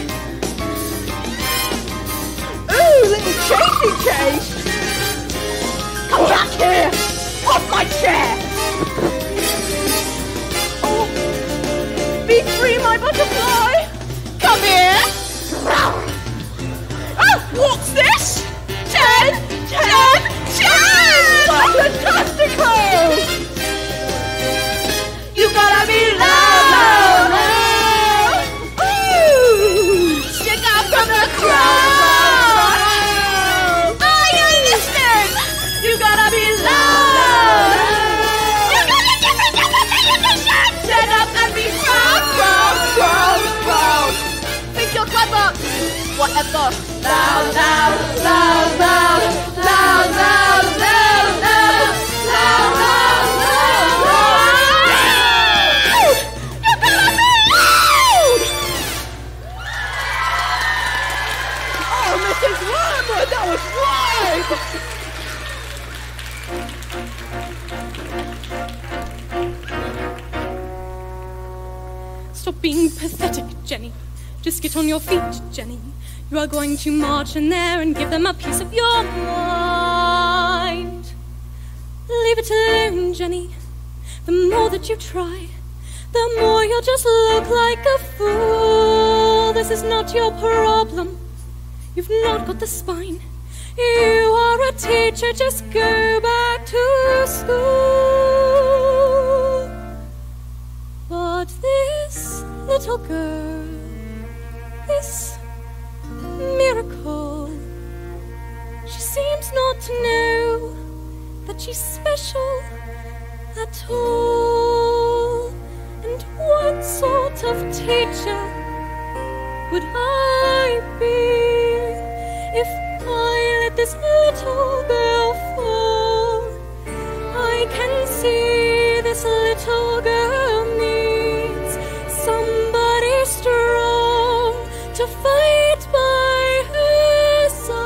S6: Ooh, little chasey chase. Come back here. Off my chair. Oh. Be free, my butterfly. Come here. Oh, what's this? 10, 10, 10! Fantastico! You gotta be loud! Ooh! Stick out from the crowd! Are you listening? You gotta be loud! You gotta get the definition! Stand up and be proud! Think you're clever! Whatever. Loud, loud, loud, loud, loud, loud, loud, loud, loud, loud, loud. You gotta be loud! Oh, Mrs. Wormwood, that was right!
S8: Stop being pathetic, Jenny. Just get on your feet, Jenny. You are going to march in there and give them a piece of your mind. Leave it alone, Jenny. The more that you try, the more you'll just look like a fool. This is not your problem. You've not got the spine. You are a teacher, just go back to school. But this little girl, this not know that she's special at all. And what sort of teacher would I be if I let this little girl fall? I can see this little girl needs somebody strong to fight by her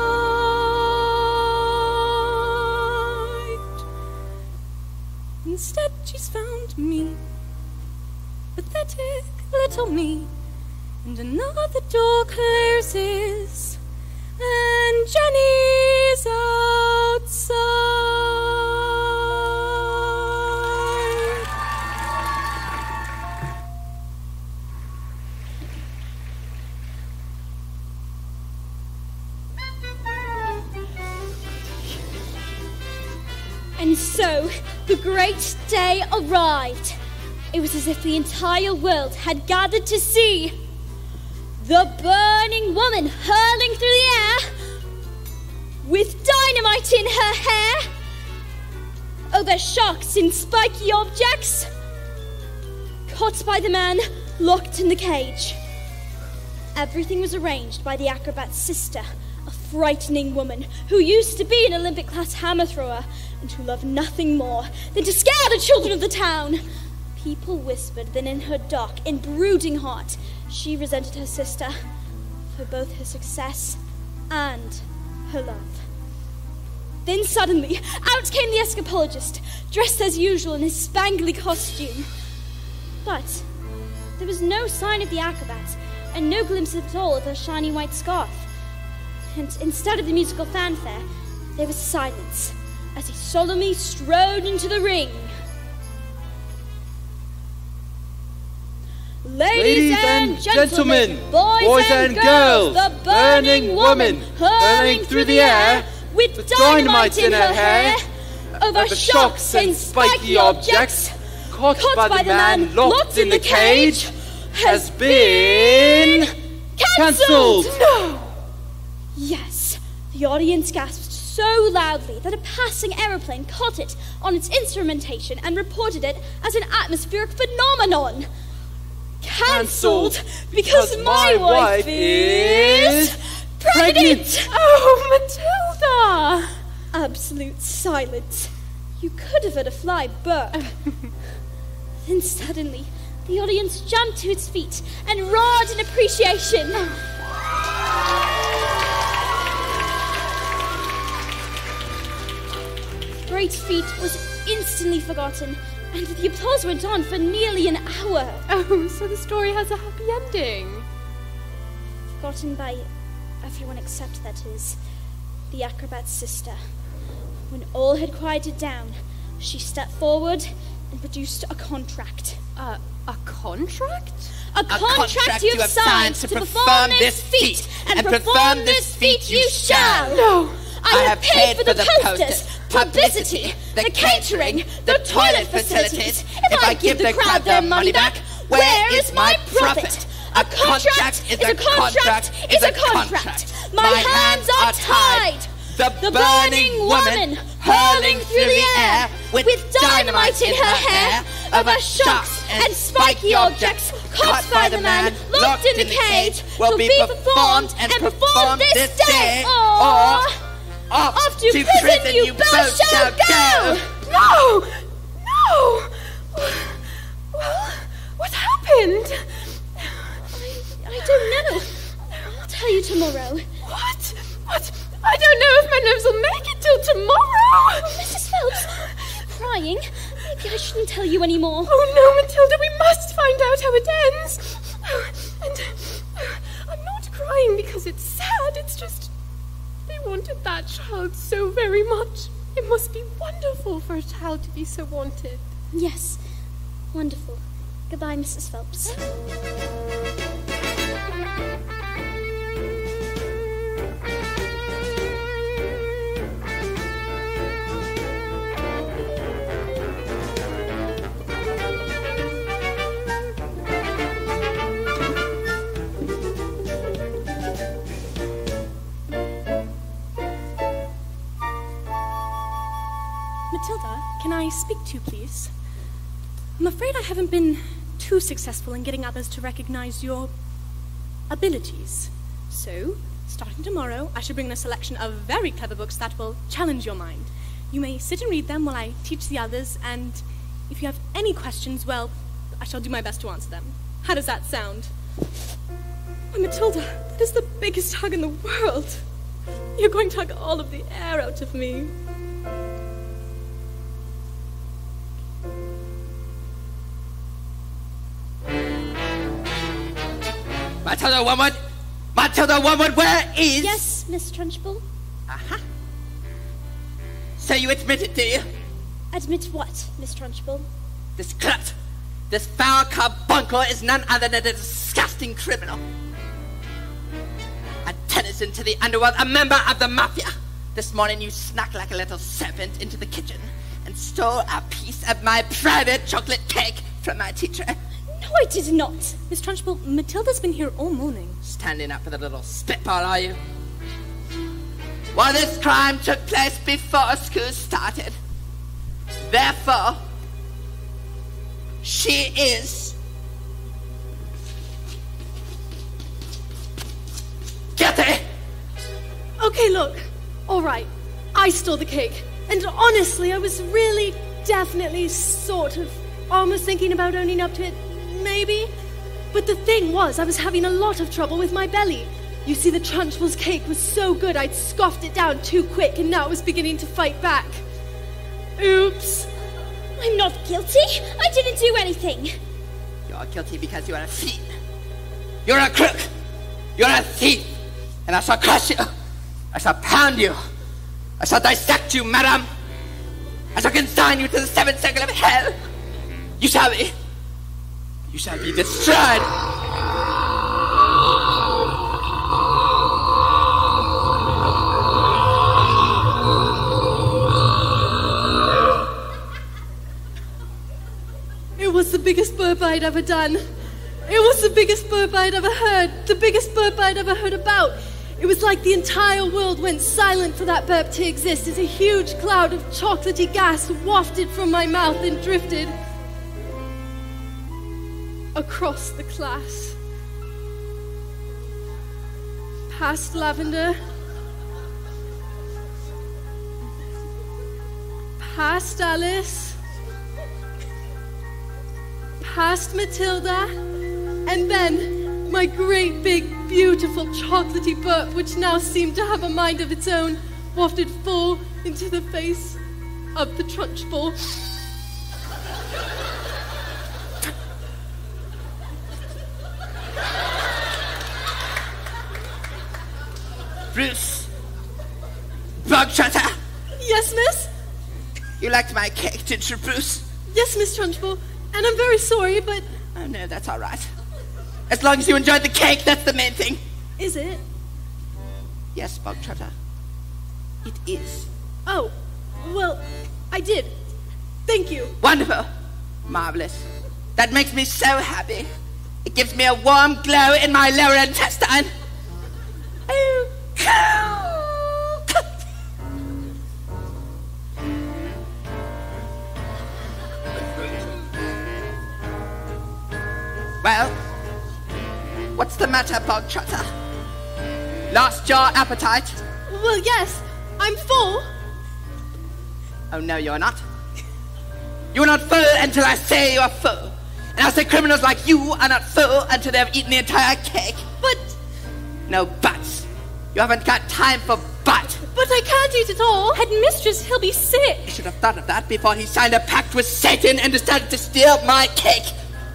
S8: side. Instead, she's found me, pathetic little me, and another door closes, and Jenny's outside.
S4: And so, the great day arrived. It was as if the entire world had gathered to see the burning woman hurling through the air with dynamite in her hair over sharks in spiky objects, caught by the man locked in the cage. Everything was arranged by the acrobat's sister, a frightening woman who used to be an Olympic-class hammer thrower and who loved nothing more than to scare the children of the town. People whispered that in her dark and brooding heart she resented her sister for both her success and her love. Then suddenly, out came the escapologist, dressed as usual in his spangly costume. But there was no sign of the acrobat, and no glimpse at all of her shiny white scarf. And instead of the musical fanfare, there was silence as he solemnly strode into the ring. Ladies and gentlemen, boys and girls, the burning woman hurling through the air with dynamite in her hair over shocks and spiky objects, caught by the man locked in the cage, has been cancelled.
S8: No!
S4: Yes, the audience gasped so loudly that a passing aeroplane caught it on its instrumentation and reported it as an atmospheric phenomenon. Cancelled because my wife is pregnant!
S8: Oh, Matilda!
S4: Absolute silence. You could have heard a fly burp. Then suddenly, the audience jumped to its feet and roared in appreciation. The great feat was instantly forgotten, and the applause went on for nearly an hour.
S8: Oh, so the story has a happy ending.
S4: Forgotten by everyone except, that is, the acrobat's sister. When all had quieted down, she stepped forward and produced a contract.
S8: A contract?
S4: A contract you have signed to perform this feat, and perform this feat you shall.
S8: No!
S4: I have paid for the posters, publicity, the catering, the toilet facilities. If I give the crowd their money back, where is my profit? A contract is a contract is a contract. My hands are tied. The burning woman hurling through the air with dynamite in her hair over shocks and spiky objects caught by the man locked in the cage will be performed and performed this day, or off to prison you both shall go!
S8: No! No! Well, what happened?
S4: I don't know. I'll tell you tomorrow.
S8: What? I don't know if my nerves will make it till tomorrow!
S4: Oh, Mrs. Phelps, crying? Maybe I shouldn't tell you anymore.
S8: Oh no, Matilda, we must find out how it ends. And I'm not crying because it's sad, it's just they wanted that child so very much. It must be wonderful for a child to be so wanted.
S4: Yes, wonderful. Goodbye, Mrs. Phelps.
S8: Matilda, can I speak to you, please? I'm afraid I haven't been too successful in getting others to recognize your abilities. So, starting tomorrow, I shall bring a selection of very clever books that will challenge your mind. You may sit and read them while I teach the others, and if you have any questions, well, I shall do my best to answer them. How does that sound? Oh, Matilda, that is the biggest hug in the world. You're going to hug all of the air out of me.
S7: Matilda Wormwood! Matilda Wormwood, where is...
S4: Yes, Miss Trunchbull?
S7: Aha. So you admit it, do you?
S4: Admit what, Miss Trunchbull?
S7: This clut, this foul carbuncle is none other than a disgusting criminal. A denizen to the underworld, a member of the mafia. This morning you snuck like a little serpent into the kitchen and stole a piece of my private chocolate cake from my teacher.
S4: No, I did not.
S8: Miss Trunchbull, Matilda's been here all morning.
S7: Standing up for the little spitball, are you? Well, this crime took place before school started. Therefore, she is guilty.
S8: Okay, look. All right. I stole the cake. And honestly, I was really, definitely, sort of, almost thinking about owning up to it. Maybe. But the thing was, I was having a lot of trouble with my belly. You see, the Trunchbull's cake was so good, I'd scoffed it down too quick, and now it was beginning to fight back. Oops.
S4: I'm not guilty. I didn't do anything.
S7: You're guilty because you're a thief. You're a crook. You're a thief. And I shall crush you. I shall pound you. I shall dissect you, madam. I shall consign you to the seventh circle of hell. You shall be destroyed.
S8: It was the biggest burp I'd ever done. It was the biggest burp I'd ever heard. The biggest burp I'd ever heard about. It was like the entire world went silent for that burp to exist as a huge cloud of chocolatey gas wafted from my mouth and drifted across the class. Past Lavender. Past Alice. Past Matilda. And then my great big beautiful chocolatey burp, which now seemed to have a mind of its own, wafted full into the face of the Trunchbull.
S7: Bruce! Bogtrotter!
S8: Yes, miss?
S7: You liked my cake, didn't you, Bruce?
S8: Yes, Miss Trunchbull, and I'm very sorry, but...
S7: Oh, no, that's all right. As long as you enjoyed the cake, that's the main thing.
S8: Is it?
S7: Yes, Bogtrotter. It is.
S8: Oh, well, I did. Thank you.
S7: Wonderful. Marvelous. That makes me so happy. It gives me a warm glow in my lower intestine. Oh, well, what's the matter, Bogtrotter? Lost your appetite?
S8: Well, yes, I'm full.
S7: Oh, no, you're not. You're not full until I say you're full. And I'll say criminals like you are not full until they've eaten the entire cake.
S8: But...
S7: No buts. You haven't got time for but.
S8: But I can't eat it all. Headmistress, he'll be sick.
S7: You should have thought of that before he signed a pact with Satan and decided to steal my cake.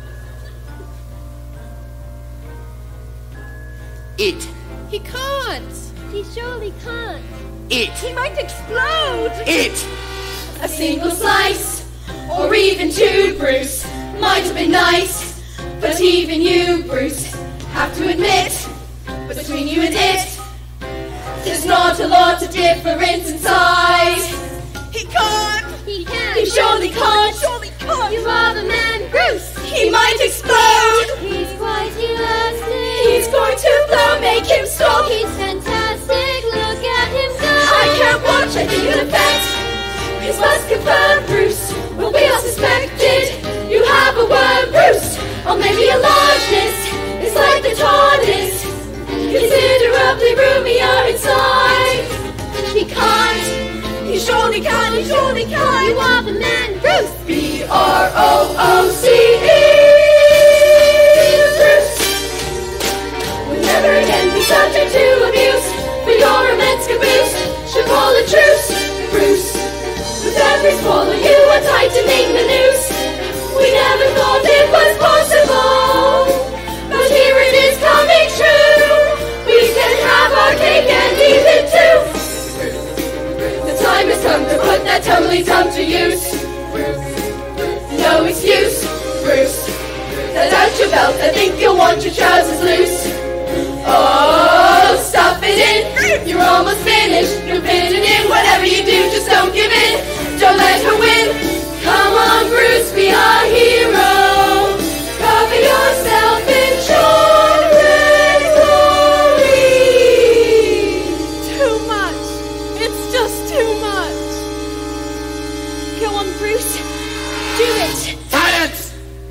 S7: Eat.
S8: He can't.
S4: He surely can't.
S7: Eat.
S1: He might explode.
S7: Eat.
S2: A single slice, or even two, Bruce, might have been nice. But even you, Bruce, have to admit, between you and it, there's not a lot of difference in size.
S1: He can't.
S4: He can.
S2: He surely can't.
S1: Surely can't.
S4: You are the man, Bruce.
S2: He might explode.
S4: He's quite elastic.
S2: He's going to blow, make him stop.
S4: He's fantastic. Look at him go.
S2: I can't watch, I think the effect is what's confirmed, Bruce. Well, we all suspected you have a worm, Bruce. Or maybe a largeness is like the TARDIS, considerably roomier inside. He can't, he surely can, he surely can. You are the man, Bruce. B-R-O-O-C-E, Bruce. Will never again be subject to abuse for your immense caboose. Should call a truce, Bruce. With every swallow you are tightening the noose. We never thought it was possible, but here it is coming true. We can have our cake and eat it too. The time has come to put that tumbly tum to use. No excuse, Bruce. Let out your belt, I think you'll want your trousers loose. Oh, stuff it in. You're almost finished. You're pinning in. Whatever you do, just don't give in. Don't let her win. Come on, Bruce, be our hero. Cover yourself in joy and glory.
S8: Too much. It's just too much.
S4: Go on, Bruce. Do it.
S7: Silence!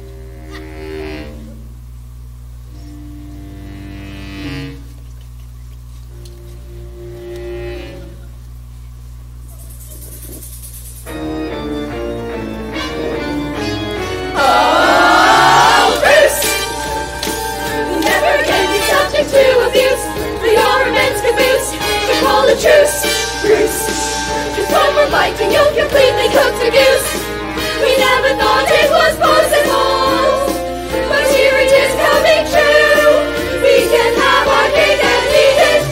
S2: Truce, Bruce. Just one more bite and you'll completely cook the goose. We never thought it was possible, but here it is coming true. We can have our cake and eat it.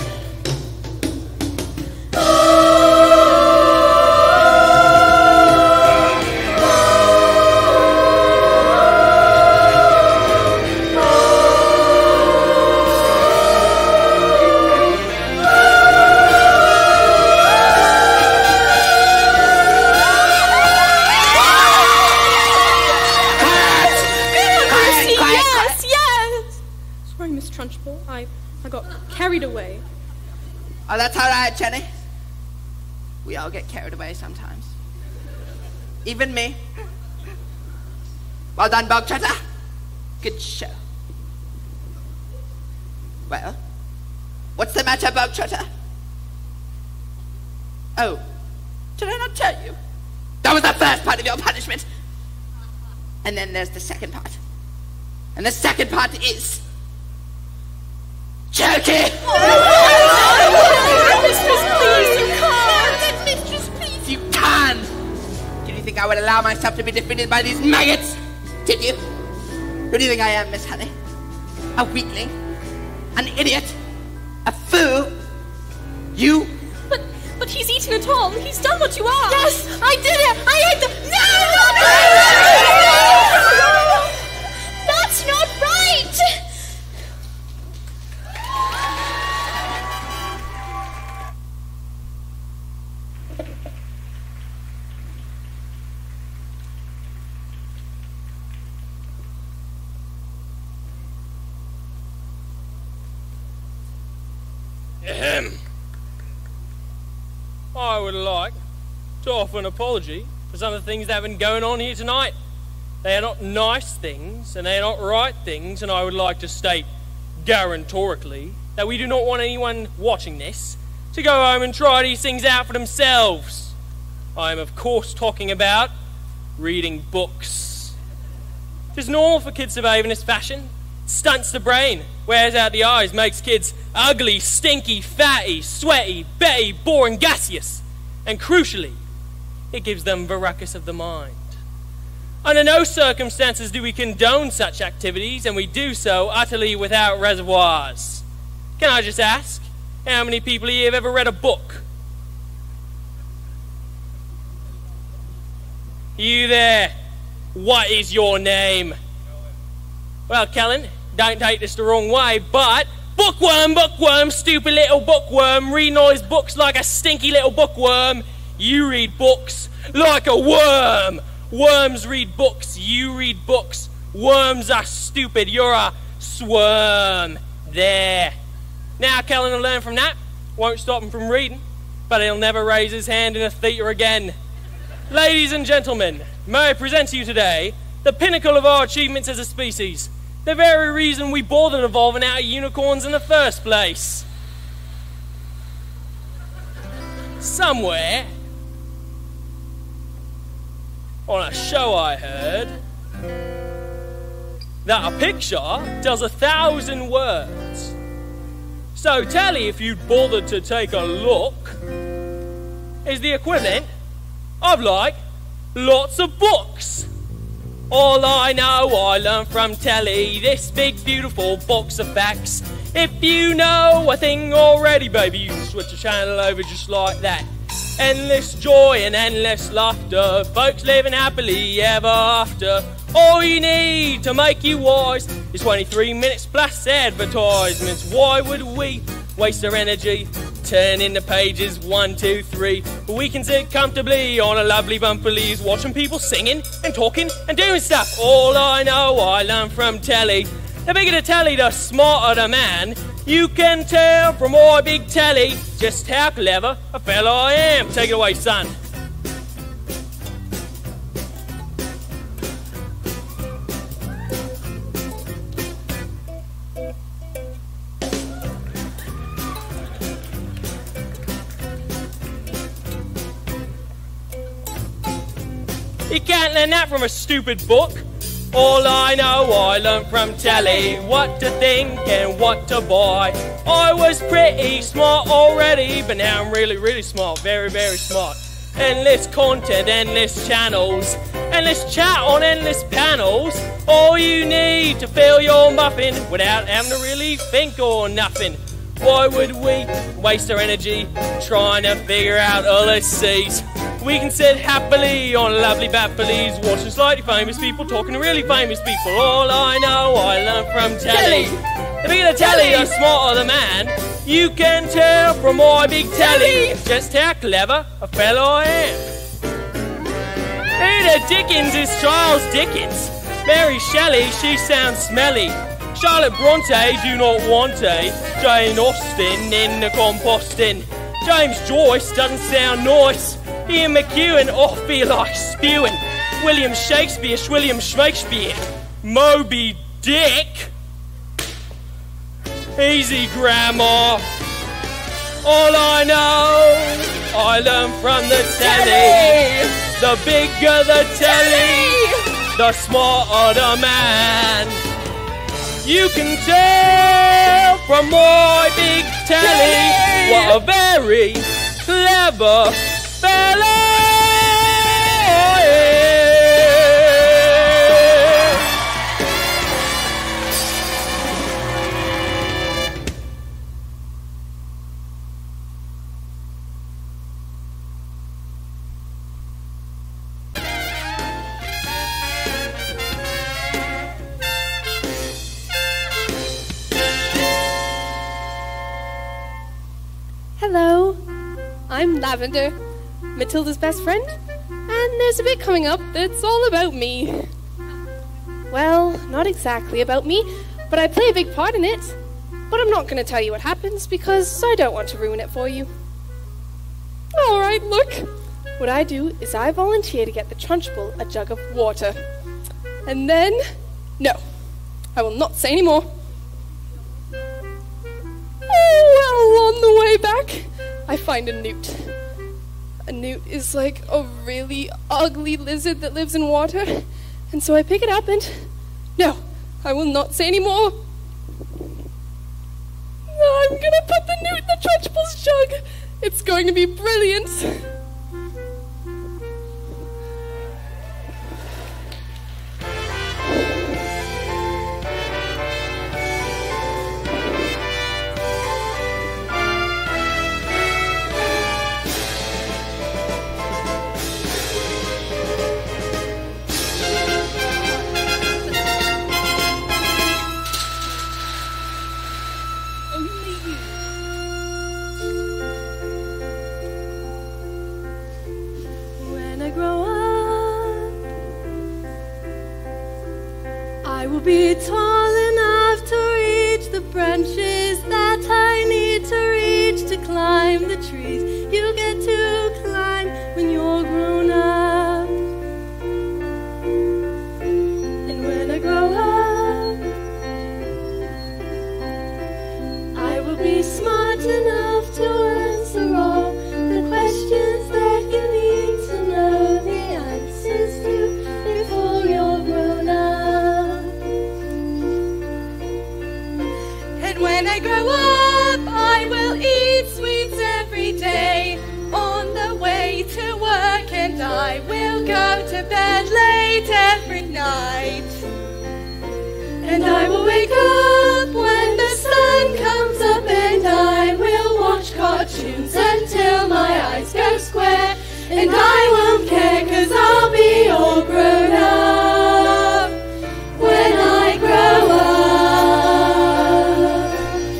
S8: I got carried away.
S7: Oh, that's all right, Jenny. We all get carried away sometimes. Even me. Well done, Bog Trotter. Good show. Well, what's the matter, Bog Trotter? Oh, did I not tell you? That was the first part of your punishment. And then there's the second part. And the second part is... Jerky!
S8: Mistress, please, you can't!
S7: Mistress, please, you can! Did you think I would allow myself to be defeated by these maggots? Did you? Who do you think I am, Miss Honey? A weakling? An idiot? A fool? You?
S8: But he's eaten it all. He's done what you asked. Yes, I did it! I ate them!
S4: No! That's not right!
S5: I would like to offer an apology for some of the things that have been going on here tonight. They are not nice things, and they are not right things, and I would like to state guarantorically that we do not want anyone watching this to go home and try these things out for themselves. I am, of course, talking about reading books. It is normal for kids to behave in this fashion. It stunts the brain, wears out the eyes, makes kids ugly, stinky, fatty, sweaty, betty, boring, gaseous. And crucially, it gives them verrucous of the mind. Under no circumstances do we condone such activities, and we do so utterly without reservoirs. Can I just ask, how many people here have ever read a book? You there, what is your name? Well, Kellen, don't take this the wrong way, but bookworm, stupid little bookworm, reading all his books like a stinky little bookworm. You read books like a worm. Worms read books, you read books. Worms are stupid, you're a swarm. There. Now Kellen will learn from that. Won't stop him from reading, but he'll never raise his hand in a theatre again. Ladies and gentlemen, may I present to you today the pinnacle of our achievements as a species, the very reason we bothered evolving out of unicorns in the first place. Somewhere on a show I heard that a picture tells 1,000 words. So telly, if you'd bothered to take a look, is the equivalent of like lots of books. All I know I learned from telly, this big beautiful box of facts. If you know a thing already, baby, you can switch the channel over just like that. Endless joy and endless laughter, folks living happily ever after. All you need to make you wise is 23 minutes plus advertisements. Why would we waste our energy turning the pages 1, 2, 3? We can sit comfortably on a lovely bumper leaves, watching people singing and talking and doing stuff. All I know I learned from telly. The bigger the telly, the smarter the man. You can tell from my big telly just how clever a fella I am. Take it away, son. You can't learn that from a stupid book. All I know I learned from telly, what to think and what to buy. I was pretty smart already, but now I'm really, really smart, very, very smart. Endless content, endless channels, endless chat on endless panels. All you need to fill your muffin without having to really think or nothing. Why would we waste our energy trying to figure out all the C's? We can sit happily on lovely Bapleys, watching slightly famous people talking to really famous people. All I know I learned from telly. The bigger the telly, the smarter the man. You can tell from my big telly just how clever a fellow I am. Who the Dickens is Charles Dickens? Mary Shelley, she sounds smelly. Charlotte Bronte, do not want a. Jane Austen in the composting. James Joyce doesn't sound nice. Ian McEwan, oh, feel like spewing. William Shakespeare, William Shakespeare. Moby Dick. Easy, Grandma. All I know, I learned from the telly. The bigger the telly, the smarter the man. You can tell from my big telly what a very clever fella I am.
S8: Hello, I'm Lavender, Matilda's best friend, and there's a bit coming up that's all about me. Well, not exactly about me, but I play a big part in it. But I'm not going to tell you what happens because I don't want to ruin it for you. Alright, look. What I do is I volunteer to get the Trunchbull a jug of water. And then, no, I will not say any more. Oh, well, on the way back, I find a newt. A newt is like a really ugly lizard that lives in water. And so I pick it up and... No, I will not say any more. I'm gonna put the newt in the Trunchbull's jug. It's going to be brilliant.
S11: Be tall enough to reach the branches that I need to reach to climb the trees you get to climb when you're grown up. I will go to bed late every night. And I will wake up when the sun comes up, and I will watch cartoons until my eyes go square. And I won't care, 'cause I'll be all grown up when I grow up.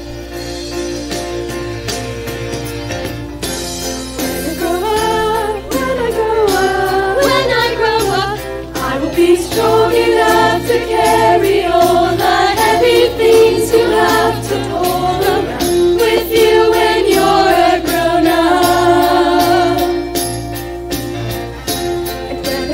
S11: When I grow up, I will be strong enough to carry all the heavy things you have to haul around with you when you're a grown up. And when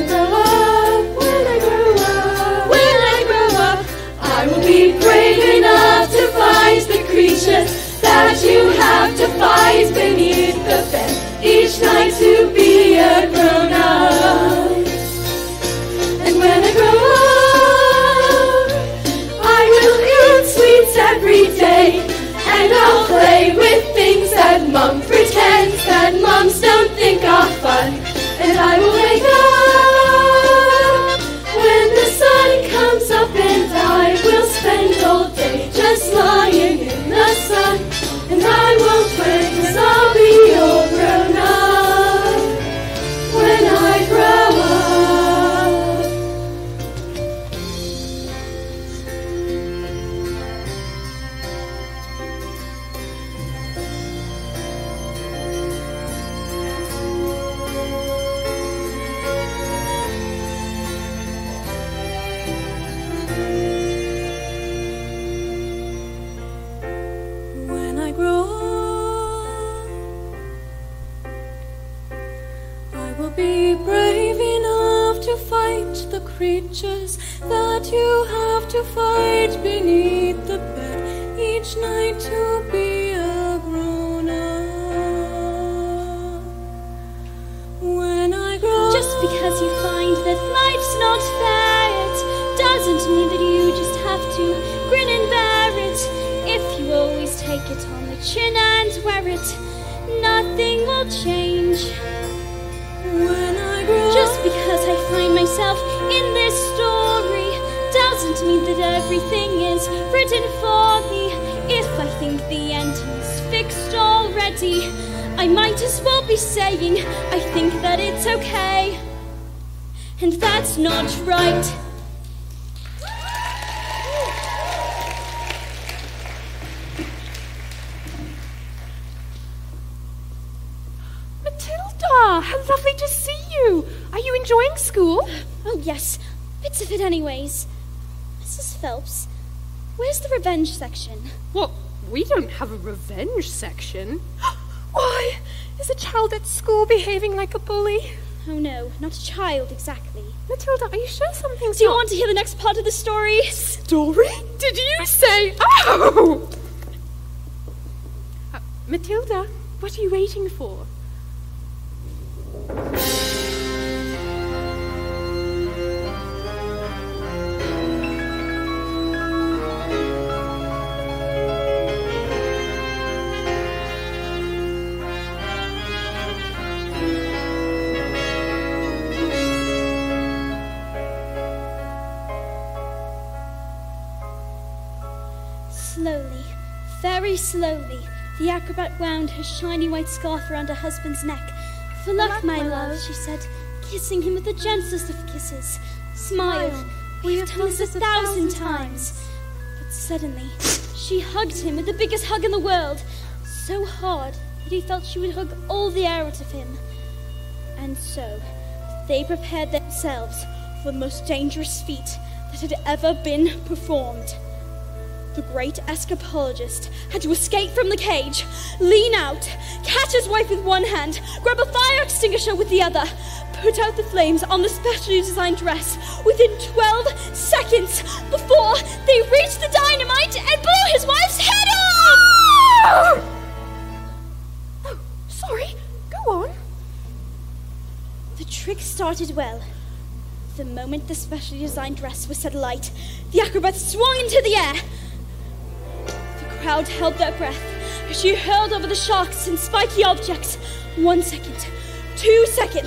S11: I grow up, I will be brave enough to fight the creatures that you have to fight beneath the bed each night to be a grown up. And when I grow up, I will eat sweets every day, and I'll play with things that Mum pretends that mums don't think are fun. And I will wake up when the sun comes up, and I will spend all day just lying in the sun. And I won't fret, 'cause I'll be all grown up when I grow up. When I grow up, I will be brave enough to fight the creatures that you have to fight beneath the bed each night to be a grown up. When I grow
S4: Just because you find that life's not fair, it doesn't mean that you just have to grin and bear it. If you always take it on the chin and wear it, nothing will change.
S11: when I grow
S4: Just because I find myself in this story doesn't mean that everything is written for me. If I think the ending's fixed already, I might as well be saying I think that it's okay. And that's not right.
S8: Matilda, how lovely to see you. Are you enjoying school?
S4: Oh yes, bits of it anyways. Mrs. Phelps, where's the revenge section?
S8: Well, we don't have a revenge section. Why? Is a child at school behaving like a bully?
S4: Oh no, not a child exactly.
S8: Matilda, are you sure something's
S4: Do you
S8: not...
S4: want to hear the next part of the story?
S8: Story? Did you say... Oh! Matilda, what are you waiting for?
S4: Slowly, very slowly, the acrobat wound her shiny white scarf around her husband's neck. For luck, my love, she said, kissing him with the gentlest of kisses. Smile, we have done this 1,000 times. But suddenly, she hugged him with the biggest hug in the world, so hard that he felt she would hug all the air out of him. And so, they prepared themselves for the most dangerous feat that had ever been performed. The great escapologist had to escape from the cage, lean out, catch his wife with one hand, grab a fire extinguisher with the other, put out the flames on the specially designed dress within 12 seconds before they reached the dynamite and blew his wife's head off!
S8: Oh, sorry. Go on.
S4: The trick started well. The moment the specially designed dress was set alight, the acrobat swung into the air. The crowd held their breath as she hurled over the sharks and spiky objects. 1 second, 2 seconds,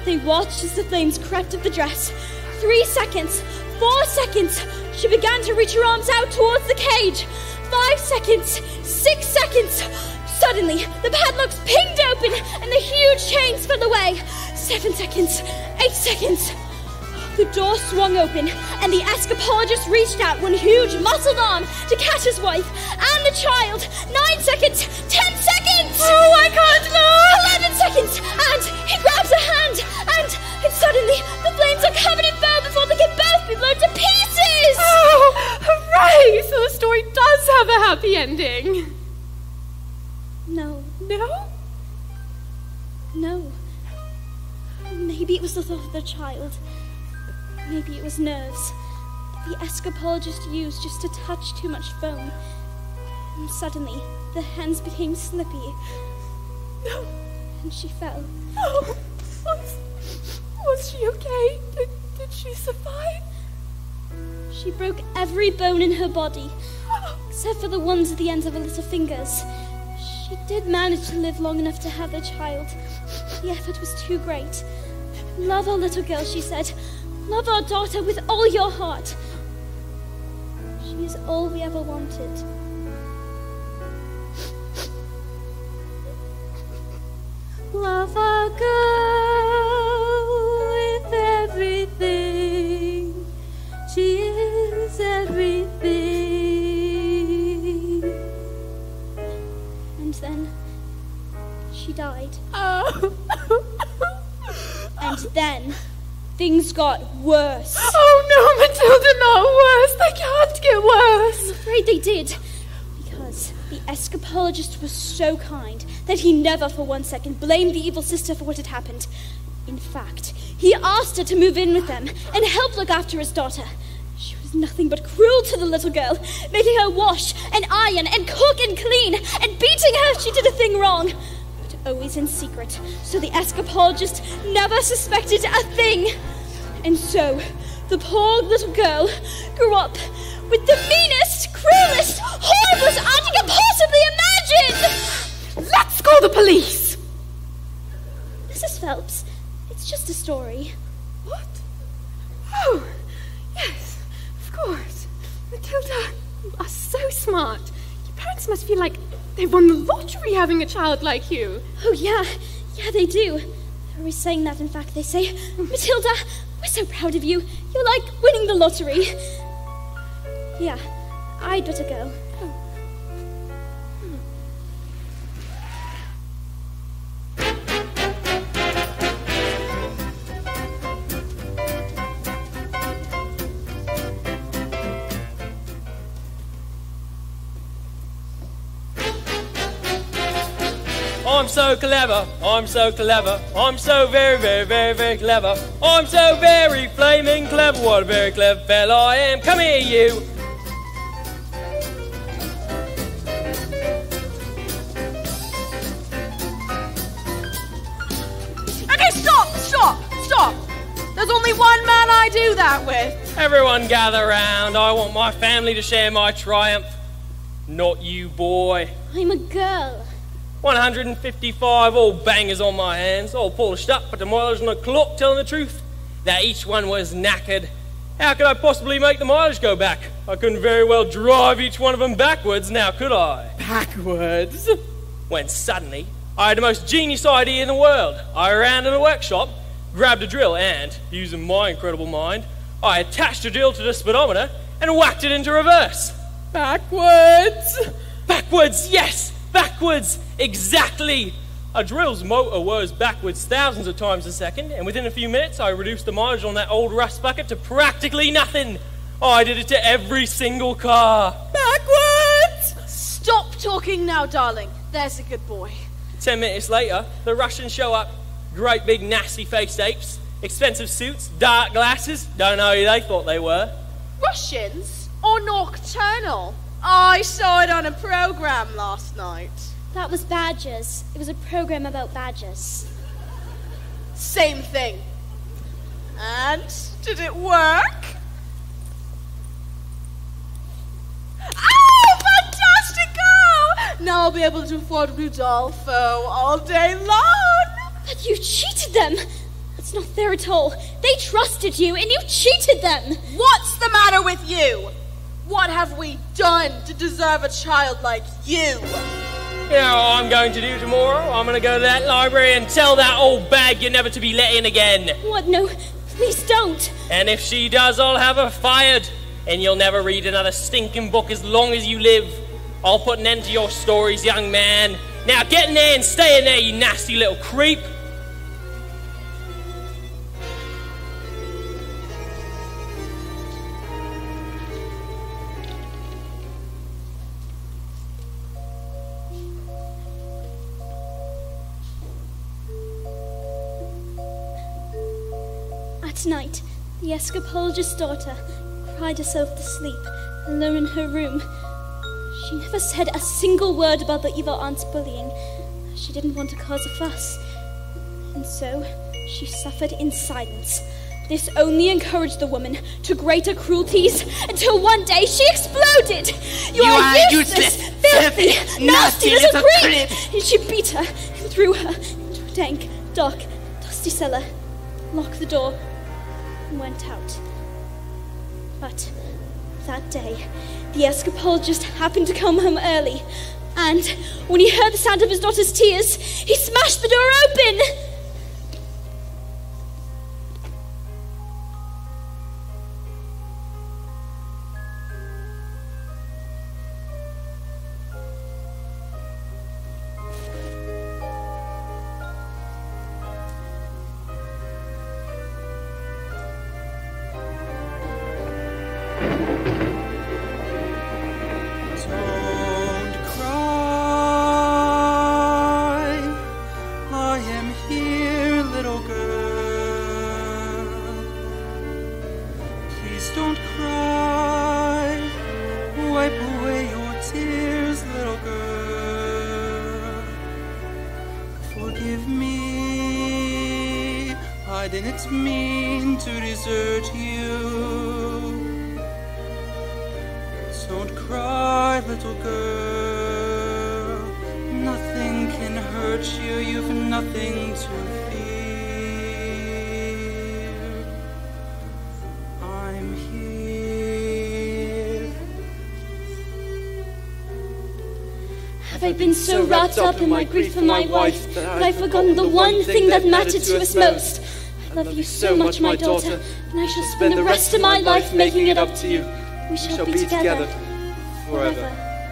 S4: They watched as the flames crept up the dress. 3 seconds, 4 seconds. She began to reach her arms out towards the cage. 5 seconds, 6 seconds. Suddenly, the padlocks pinged open and the huge chains fell away. 7 seconds, 8 seconds. The door swung open and the escapologist reached out one huge muscled arm to catch his wife and the child. 9 seconds, 10 seconds.
S8: Oh, I can't look.
S4: 11 seconds, and he grabs her hand, and suddenly the flames are covered in foam before they can both be blown to pieces.
S8: Oh, hooray! So the story does have a happy ending.
S4: No.
S8: No?
S4: No. Maybe it was the thought of the child. Maybe it was nerves that the escapologist used just to touch too much foam. And suddenly, the hands became slippy.
S8: No.
S4: And she fell.
S8: Oh, was she okay? Did she survive?
S4: She broke every bone in her body, except for the ones at the ends of her little fingers. She did manage to live long enough to have their child. The effort was too great. Love our little girl, she said. Love our daughter with all your heart. She is all we ever wanted.
S11: Love our girl with everything. She is everything.
S4: And then she died.
S8: Oh.
S4: And then things got worse.
S8: Oh no, Matilda, not worse. They can't get worse.
S4: I'm afraid they did. Because the escapologist was so kind that he never for 1 second blamed the evil sister for what had happened. In fact, he asked her to move in with them and help look after his daughter. She was nothing but cruel to the little girl, making her wash and iron and cook and clean and beating her if she did a thing wrong. But always in secret, so the escapologist never suspected a thing. And so, the poor little girl grew up with the meanest, cruelest, horriblest aunt you can possibly imagine!
S8: Let's call the police!
S4: Mrs. Phelps, it's just a story.
S8: What? Oh, yes, of course. Matilda, you are so smart. Your parents must feel like they won the lottery having a child like you.
S4: Oh, yeah, they do. They're always saying that, in fact. They say, Matilda, we're so proud of you. You're like winning the lottery. Yeah, I'd better go.
S5: I'm so clever, I'm so clever, I'm so very, very, very, very clever. I'm so very flaming clever, what a very clever fella I am. Come here, you.
S6: Okay, stop! There's only one man I do that with.
S5: Everyone gather round, I want my family to share my triumph. Not you, boy.
S4: I'm a girl.
S5: 155 old bangers on my hands, all polished up, but the mileage on the clock telling the truth that each one was knackered. How could I possibly make the mileage go back? I couldn't very well drive each one of them backwards, now could I?
S7: Backwards?
S5: When suddenly, I had the most genius idea in the world. I ran to the workshop, grabbed a drill, and, using my incredible mind, I attached a drill to the speedometer and whacked it into reverse.
S7: Backwards?
S5: Backwards, yes! Backwards! Exactly! A drill's motor whirs backwards thousands of times a second, and within a few minutes I reduced the mileage on that old rust bucket to practically nothing. I did it to every single car.
S7: Backwards!
S6: Stop talking now, darling. There's a good boy.
S5: 10 minutes later, the Russians show up. Great big nasty-faced apes, expensive suits, dark glasses. Don't know who they thought they were.
S6: Russians or nocturnal? I saw it on a program last night.
S4: That was badgers. It was a program about badgers.
S6: Same thing. And did it work? Oh, fantastico! Now I'll be able to afford Rudolfo all day long.
S4: But you cheated them. It's It's not fair at all. They trusted you and you cheated them.
S6: What's the matter with you? What have we done to deserve a child like you?
S5: You know what I'm going to do tomorrow? I'm going to go to that library and tell that old bag you're never to be let in again.
S4: What? No, please don't.
S5: And if she does, I'll have her fired. And you'll never read another stinking book as long as you live. I'll put an end to your stories, young man. Now get in there and stay in there, you nasty little creep.
S4: At night, the escapologist's daughter cried herself to sleep, alone in her room. She never said a single word about the evil aunt's bullying. She didn't want to cause a fuss. And so, she suffered in silence. This only encouraged the woman to greater cruelties until one day she exploded. You are useless, filthy, nasty little creep! And she beat her and threw her into a dank, dark, dusty cellar, locked the door, and went out. But that day, the escapologist happened to come home early, and when he heard the sound of his daughter's tears, he smashed the door open.
S3: Didn't mean to desert you. Don't cry, little girl. Nothing can hurt you. You've nothing to fear. I'm here.
S4: Have I been so wrapped up in my grief for my wife that I've forgotten the one thing that mattered to us most? I love you so much, my daughter, and I shall spend the rest of my life making it up to you. We shall be together forever.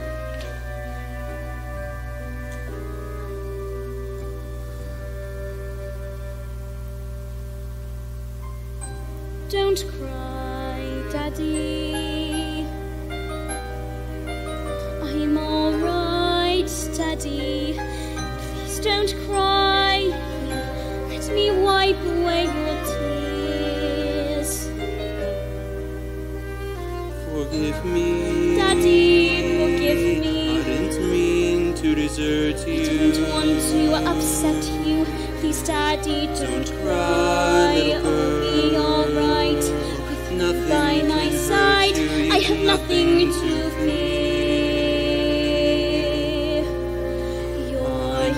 S4: Don't cry, Daddy. I'm all right, Daddy. Please don't cry. Let me wipe away your tears.
S3: Forgive me,
S4: Daddy, forgive me.
S3: I didn't mean to desert you.
S4: I didn't want to upset you. Please, Daddy, don't cry. I'll be all right. With you by my side, I have nothing to fear. You're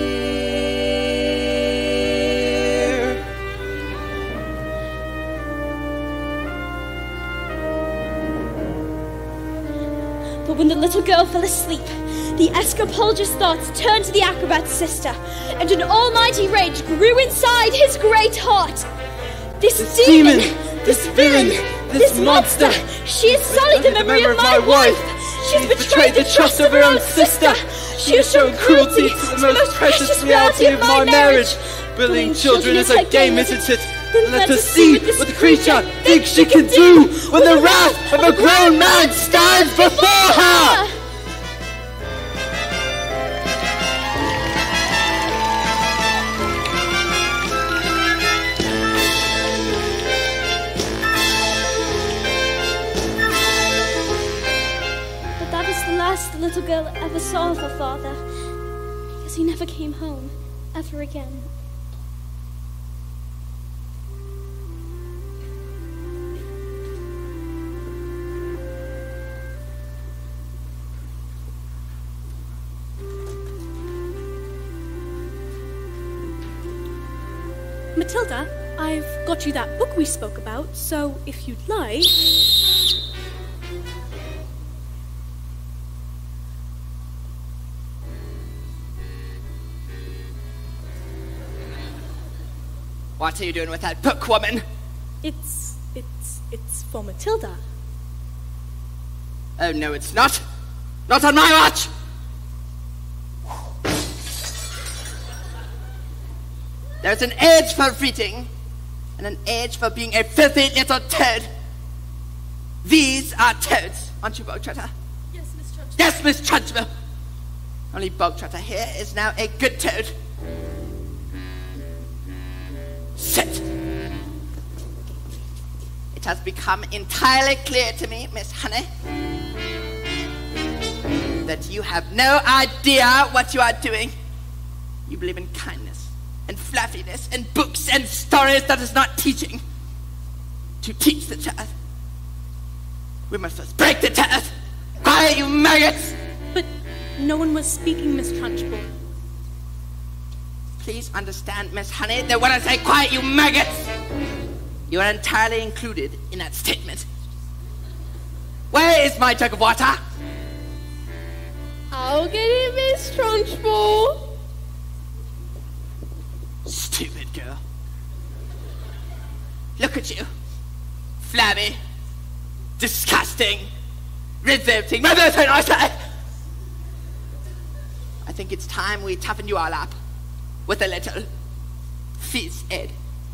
S4: here. But when the little girl fell asleep, the escapologist's thoughts turned to the acrobat's sister, and an almighty rage grew inside his great heart. This demon, this villain, this monster, she has sullied the memory of my wife. She has betrayed the trust of her own sister. She has shown cruelty to the most precious reality of my marriage.
S3: Bullying children is a game, isn't it? Then let us see what the creature thinks she can do when the wrath of a grown man stands before her!
S4: But that is the last the little girl ever saw of her father, because he never came home ever again.
S8: Matilda,
S12: I've got you that book we spoke about, so if you'd like...
S7: What are you doing with that book, woman?
S12: It's for Matilda.
S7: Oh, no, it's not. Not on my watch! There's an age for reading, and an age for being a filthy little toad. These are toads, aren't you, Bog Trotter?
S9: Yes, Miss Trunchbull.
S7: Yes, Miss Trunchbull. Only Bog Trotter here is now a good toad. Sit. It has become entirely clear to me, Miss Honey, that you have no idea what you are doing. You believe in kindness and fluffiness and books and stories that is not teaching. To teach the child, we must first break the child. Quiet, you maggots!
S12: But no one was speaking, Miss Trunchbull.
S7: Please understand, Miss Honey, that when I say quiet, you maggots, you are entirely included in that statement. Where is my jug of water?
S1: I'll get it, Miss Trunchbull.
S7: Stupid girl. Look at you. Flabby. Disgusting. Revolting. Revolting, I say! I think it's time we toughen you all up with a little phys ed.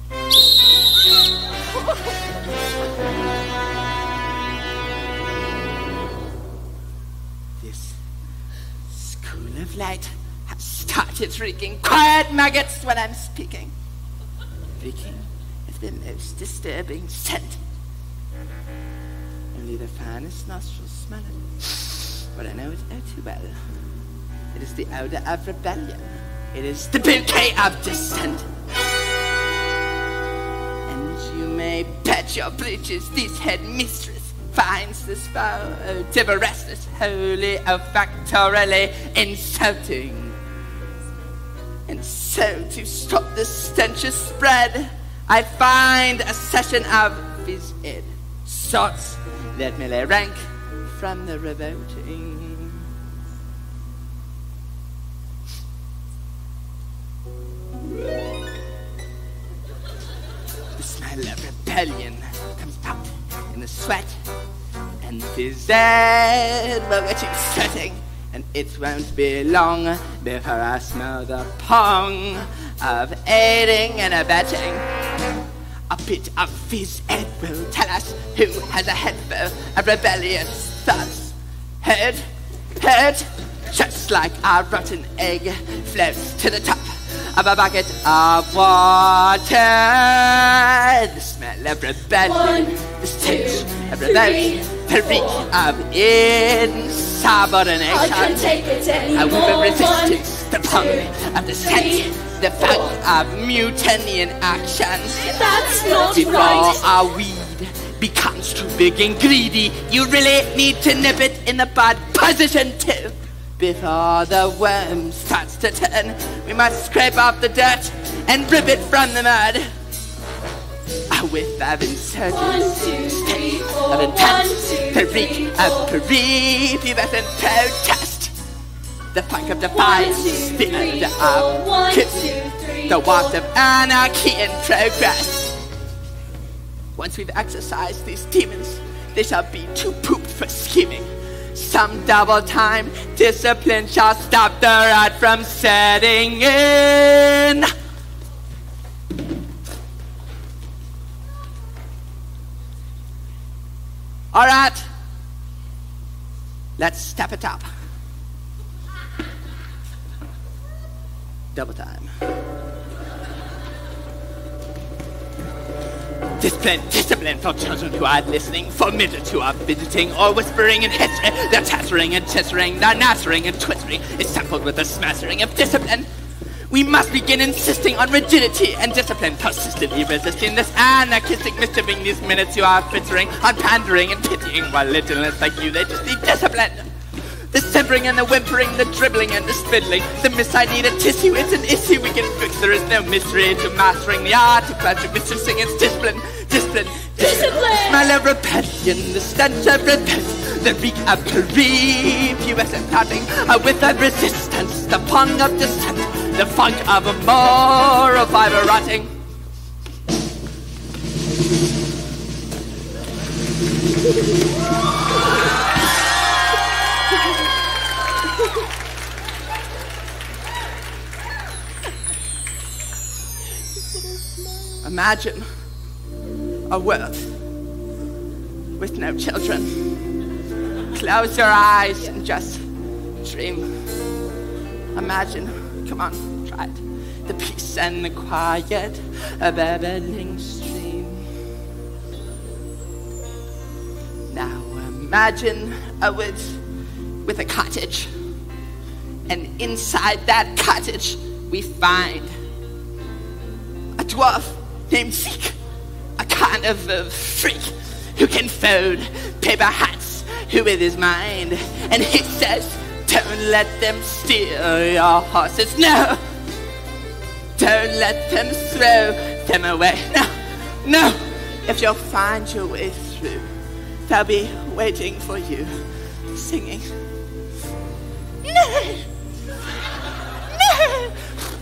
S7: This school of light has started reeking. Quiet, maggots, when I'm speaking. Reeking of the most disturbing scent. Only the finest nostrils smell it. But I know it oh too well. It is the odor of rebellion. It is the bouquet of dissent. And you may bet your breeches this headmistress finds this foul odoriferous wholly olfactorily insulting. And so to stop this stenchous spread, I find a session of phys ed sorts that may rank from the revolting. The smell of rebellion comes out in the sweat, and phys ed will get you sweating, and it won't be long before I smell the pong of aiding and abetting. A bit of phys ed will tell us who has a head full of rebellious thoughts. Heard, just like a rotten egg floats to the top of a bucket of water. The smell of rebellion, the stench of rebellion, the reek of insubordination.
S11: I can't take it anymore.
S7: A whip of resistance, the pong of the scent, the funk of mutiny in action.
S11: That's not
S7: Before
S11: right.
S7: our weed becomes too big and greedy, you really need to nip it in the bud position too. Before the worm starts to turn, we must scrape off the dirt and rip it from the mud. A whiff of insurgence, stench of intent, the reek of prepubescent protest, the funk of defiance, the odor of kitten, the waft of anarchy in progress. Once we've exorcised these demons, they shall be too pooped for scheming. Some double time discipline shall stop the rot from setting in. All right, let's step it up. Double time. Discipline for children who are listening, for midgets who are fidgeting or whispering in history. The tattering and tittering, the nattering and twittering is sampled with a smattering of discipline. We must begin insisting on rigidity and discipline, persistently resisting this anarchistic mischieving. These minutes you are frittering on pandering and pitying, while littleness like you, they just need discipline. The simpering and the whimpering, the dribbling and the spindling. The miss I need a tissue, it's an issue we can fix. There is no mystery to mastering the art of classic distancing. It's discipline, discipline, discipline. The smell of rebellion, the stench of repent, the reek of pubescent nothing. With a resistance, the pong of dissent, the funk of a moral fiber rotting. Imagine a world with no children. Close your eyes and just dream. Imagine, come on, try it. The peace and the quiet, a babbling stream. Now imagine a woods with a cottage. And inside that cottage we find a dwarf named Zeke, a kind of a freak who can fold paper hats with his mind. And he says, don't let them steal your horses, no. Don't let them throw them away, no, no. If you'll find your way through, they'll be waiting for you, singing, no, no.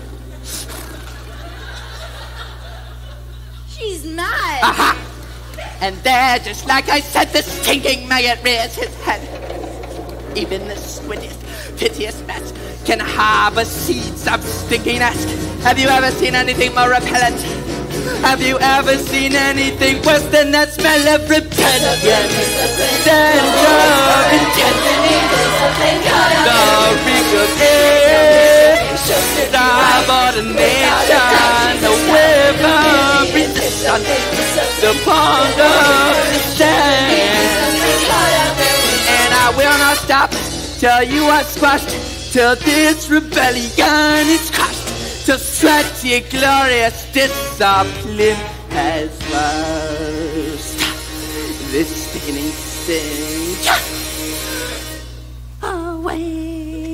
S13: She's mad.
S7: Aha! And there, just like I said, the stinking maggot rears his head. Even the squiddiest, piteous mess can harbor seeds of stinkiness. Have you ever seen anything more repellent? Have you ever seen anything worse than that smell of repellent? Stench of intensity, the reek of air, subordination, the web of resistance, the pond of dissent. And I will not stop till you are squashed, till this rebellion is crushed, till sweaty, glorious discipline has washed this sickening stench away.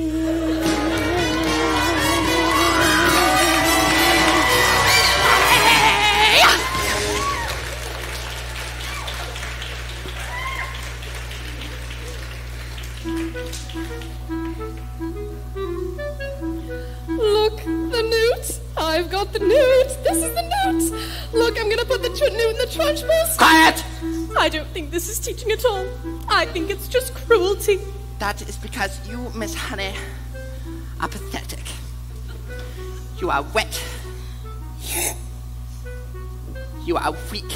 S6: Look, the newt. I've got the newt. This is the newt. Look, I'm gonna put the newt in the trunch box.
S7: Quiet!
S6: I don't think this is teaching at all. I think it's just cruelty.
S7: That is because you, Miss Honey, are pathetic. You are wet. You are weak.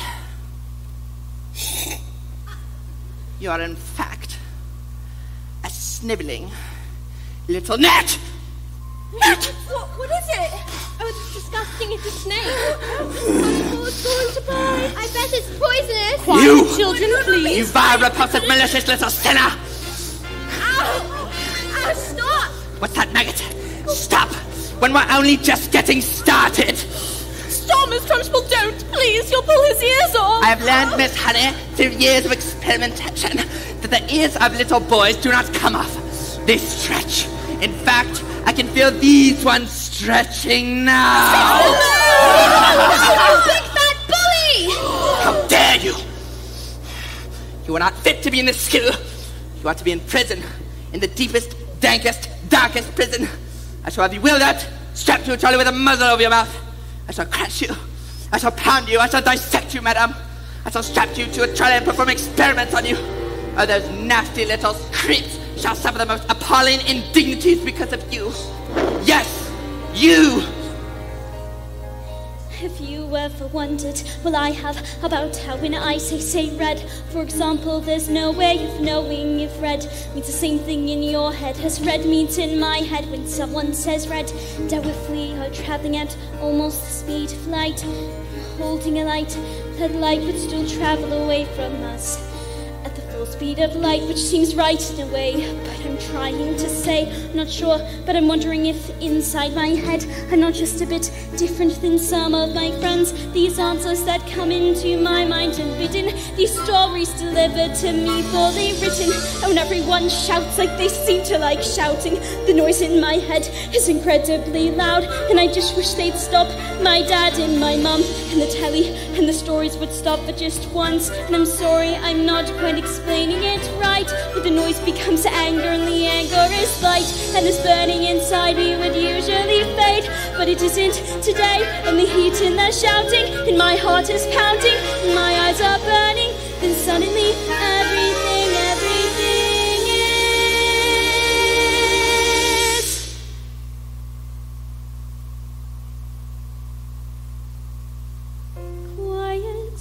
S7: You are, in fact, a sniveling little gnat.
S13: What is it?
S9: Oh, it's disgusting. It's a snake. Oh, it's going to bite. I bet it's poisonous.
S7: Quiet,
S13: children, please.
S7: You vile, repulsive, malicious little sinner.
S9: Ow! Ow, stop!
S7: What's that, maggot? Stop, when we're only just getting started.
S6: Stop, Miss Trunchbull, don't. Please, you'll pull his ears off.
S7: I have learned, Miss Honey, through years of experimentation, that the ears of little boys do not come off. They stretch. In fact, I can feel these ones stretching now.
S9: You big fat bully!
S7: How dare you! You are not fit to be in this school. You ought to be in prison, in the deepest, dankest, darkest prison. I shall have you wheeled out, strapped to a trolley with a muzzle over your mouth. I shall crush you. I shall pound you. I shall dissect you, madam. I shall strap you to a trolley and perform experiments on you. Oh, those nasty little creeps shall suffer the most appalling indignities because of you. Yes, you!
S4: If you ever wondered, well, I have, about how when I say red, for example, there's no way of knowing if red means the same thing in your head as red means in my head. When someone says red, that we flee are traveling at almost the speed of light, holding a light, that light would still travel away from us at the full full speed of light, which seems right in a way. But I'm trying to say, not sure, but I'm wondering if inside my head I'm not just a bit different than some of my friends. These answers that come into my mind and bidden, these stories delivered to me fully written. And when everyone shouts like they seem to like shouting, the noise in my head is incredibly loud, and I just wish they'd stop. My dad and my mum and the telly and the stories would stop for just once. And I'm sorry, I'm not quite explaining it right, but the noise becomes anger and the anger is light, and this burning inside me would usually fade, but it isn't today. And the heat and the shouting and my heart is pounding and my eyes are burning. Then suddenly everything is quiet.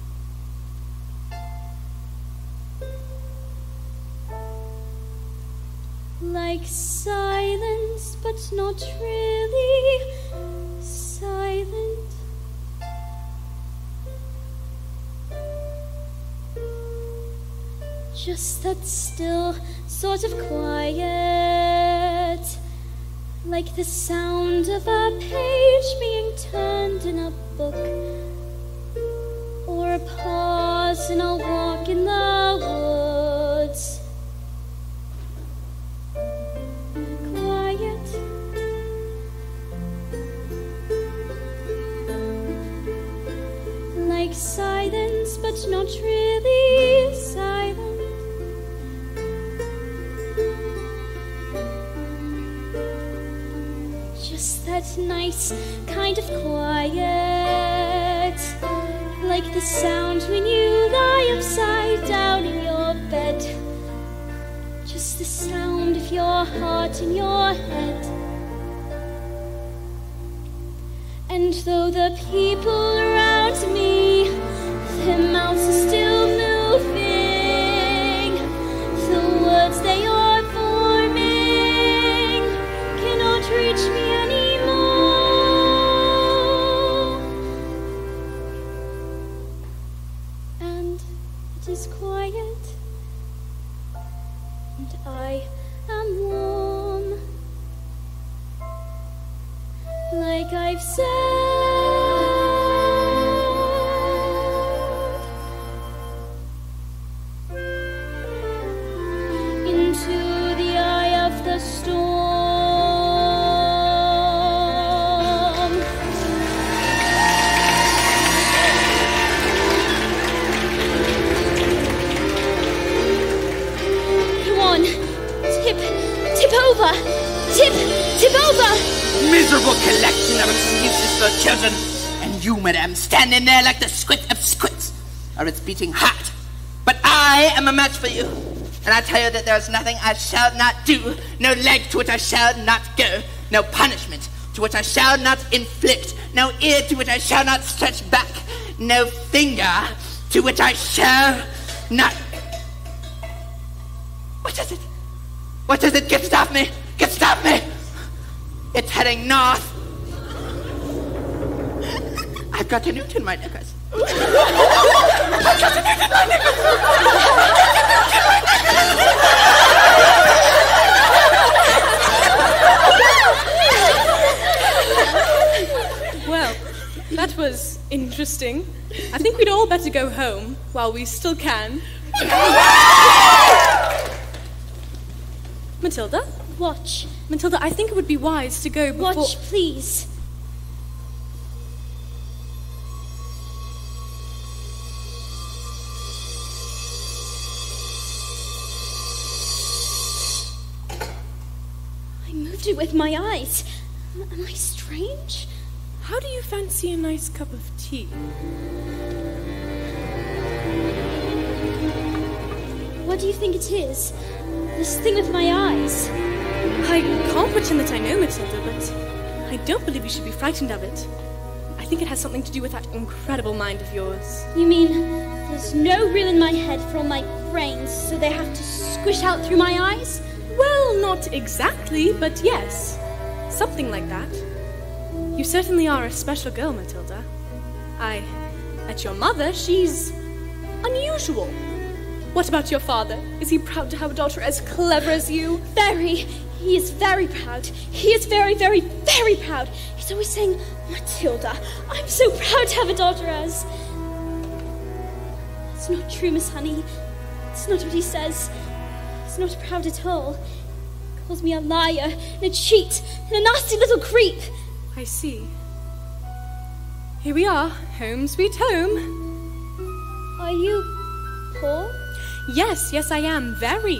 S4: Like silence, but not really silent. Just that still sort of quiet, like the sound of a page being turned in a book, or a pause in a walk in the woods. Quiet. Like silence, but not really silent. Just that nice kind of quiet, like the sound when you lie upside down in your bed. Just the sound of your heart in your head. And though the people around me, their mouths are still moving, the words they are forming cannot reach me anymore. And it is quiet, and I am warm, like I've said. Into the eye of the storm. Come on, tip over, tip over.
S7: Miserable collection of excuses for children. And you, madame, standing there like the squid of squids, or its beating heart. But I am a match for you. And I tell you that there is nothing I shall not do, no leg to which I shall not go, no punishment to which I shall not inflict, no ear to which I shall not stretch back, no finger to which I shall not... What is it? What is it? Get it off me! Get it off me! It's heading north. I've got a newt in my knickers. I've got a newt in my knickers.
S8: Well, that was interesting. I think we'd all better go home while we still can. Matilda?
S4: Watch.
S8: Matilda, I think it would be wise to go before...
S4: Watch, please. I moved it with my eyes. Am I strange?
S8: How do you fancy a nice cup of tea?
S4: What do you think it is? This thing with my eyes.
S8: I can't pretend that I know, Matilda, but I don't believe you should be frightened of it. I think it has something to do with that incredible mind of yours.
S4: You mean there's no room in my head for all my brains, so they have to squish out through my eyes?
S8: Well, not exactly, but yes. Something like that. You certainly are a special girl, Matilda. I met your mother. She's unusual.
S12: What about your father? Is he proud to have a daughter as clever as you?
S4: Very. He is very proud. He is very, very, very proud. He's always saying, Matilda, I'm so proud to have a daughter as... It's not true, Miss Honey. It's not what he says. He's not proud at all. He calls me a liar, and a cheat, and a nasty little creep.
S12: I see. Here we are, home sweet home.
S4: Are you poor?
S12: Yes, I am, very.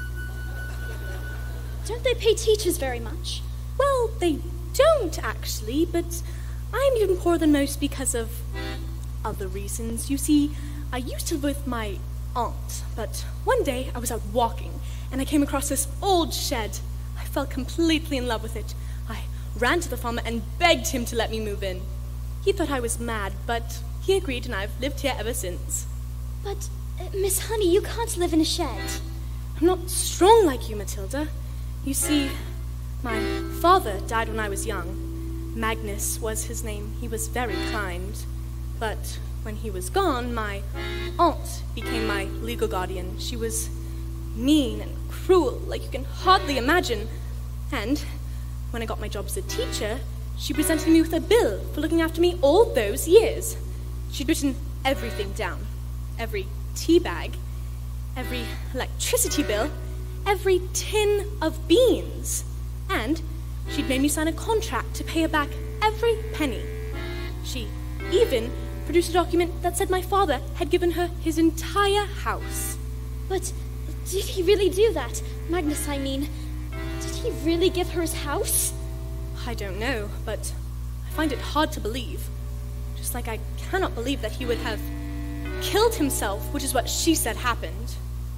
S4: Don't they pay teachers very much?
S12: Well, they don't, actually, but I'm even poorer than most because of other reasons. You see, I used to live with my aunt, but one day I was out walking, and I came across this old shed. I fell completely in love with it. I ran to the farmer and begged him to let me move in. He thought I was mad, but he agreed, and I've lived here ever since.
S4: But, Miss Honey, you can't live in a shed.
S12: I'm not strong like you, Matilda. You see, my father died when I was young. Magnus was his name. He was very kind. But when he was gone, my aunt became my legal guardian. She was mean and cruel, like you can hardly imagine. And when I got my job as a teacher, she presented me with a bill for looking after me all those years. She'd written everything down. Every tea bag, every electricity bill, every tin of beans. And she'd made me sign a contract to pay her back every penny. She even produced a document that said my father had given her his entire house.
S4: But did he really do that? Magnus, I mean. Did he really give her his house?
S12: I don't know, but I find it hard to believe. Just like I cannot believe that he would have killed himself, which is what she said happened.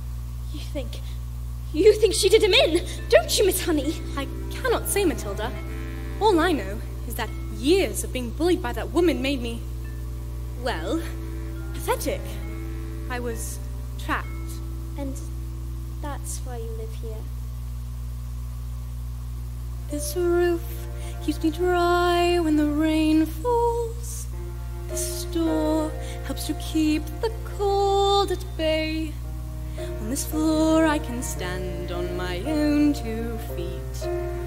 S4: You think she did him in, don't you, Miss Honey?
S12: I cannot say, Matilda. All I know is that years of being bullied by that woman made me, well, pathetic. I was trapped.
S4: And that's why you live here.
S12: This roof keeps me dry when the rain falls. This door helps to keep the cold at bay. On this floor I can stand on my own 2 feet.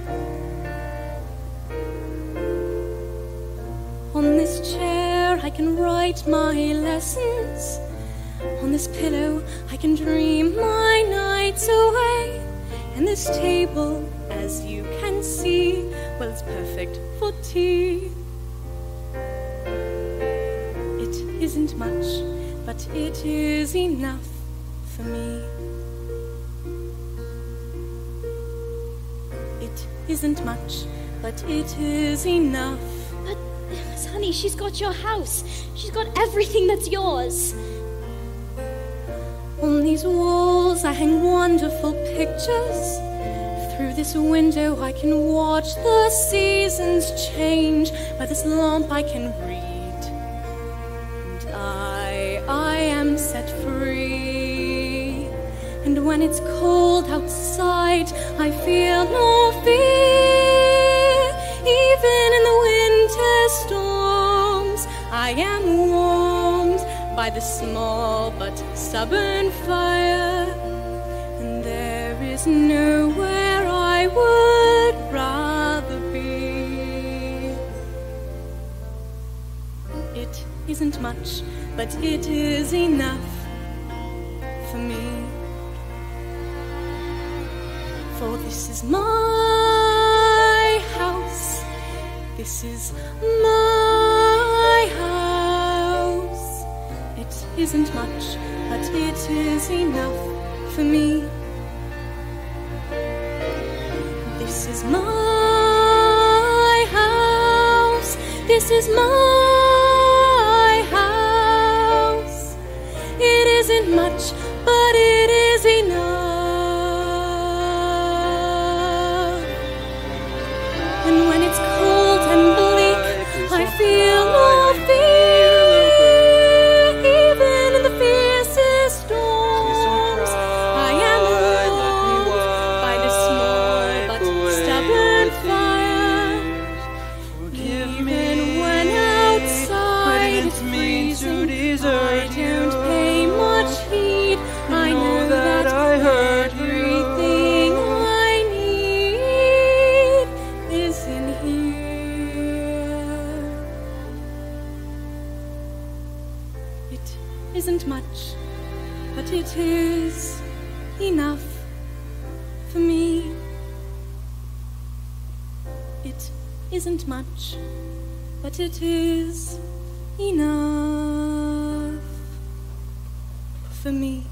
S12: On this chair I can write my lessons. On this pillow I can dream my nights away. And this table, as you can see, well, it's perfect for tea. It isn't much, but it is enough for me. It isn't much, but it is enough.
S4: But, Miss Honey, she's got your house. She's got everything that's yours.
S12: On these walls I hang wonderful pictures. Through this window I can watch the seasons change. By this lamp I can read. And I am set free. And when it's cold outside I feel no fear. Even in the winter storms I am warmed by the small but stubborn fire. And there is nowhere I would rather be. It isn't much, but it is enough for me. For this is my house. This is my house. It isn't much, but it is enough for me. This is my house. This is my house. It isn't much, but it is enough. And when it's cold and bleak, I feel no fear. Even in the fiercest storms, I am warmed by the small but stubborn fire. Even when outside it's freezing, I don't pay much heed, isn't much, but it is enough for me. It isn't much, but it is enough for me.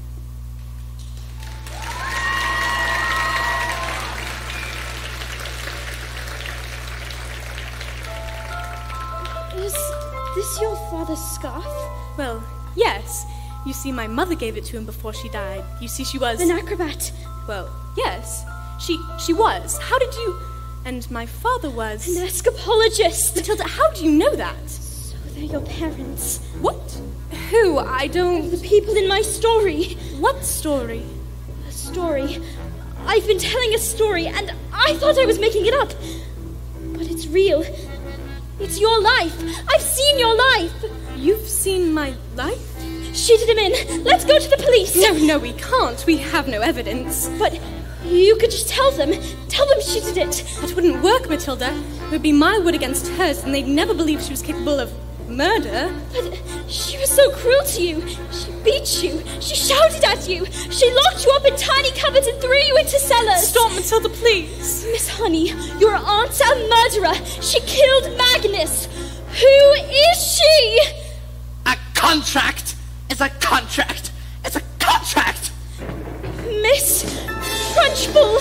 S4: Is this your father's scarf?
S12: Well, yes. You see, my mother gave it to him before she died. You see, she was...
S4: An acrobat.
S12: Well, yes. She was. How did you... And my father was...
S4: An escapologist.
S12: Matilda, how do you know that?
S4: So they're your parents.
S12: What? Who? I don't...
S4: The people in my story.
S12: What story?
S4: A story. I've been telling a story, and I thought I was making it up. But it's real. It's your life. I've seen your life.
S12: You've seen my life?
S4: Sheeted him in. Let's go to the police.
S12: No, we can't. We have no evidence.
S4: But you could just tell them. Tell them she did it.
S12: That wouldn't work, Matilda. It would be my word against hers, and they'd never believe she was capable of murder.
S4: But she was so cruel to you. She beat you. She shouted at you. She locked you up in tiny cupboards and threw you into cellars.
S12: Stop, Matilda, please.
S4: Miss Honey, your aunt's a murderer. She killed Magnus. Who is she?
S7: A contract is a contract. It's a contract.
S4: Miss Trunchbull.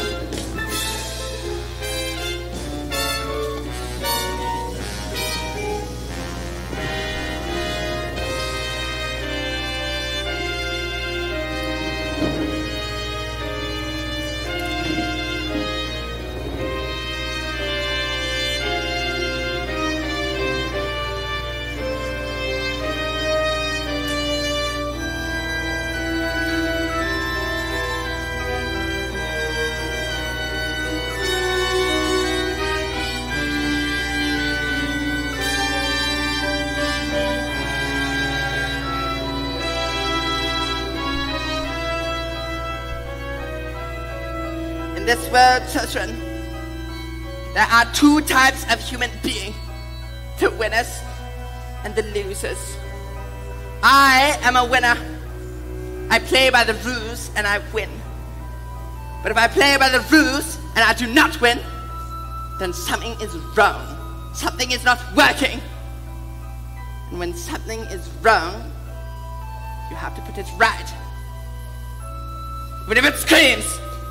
S7: In this world, children, there are two types of human being: the winners and the losers. I am a winner. I play by the rules and I win. But if I play by the rules and I do not win, then something is wrong. Something is not working. And when something is wrong, you have to put it right. Even if it screams.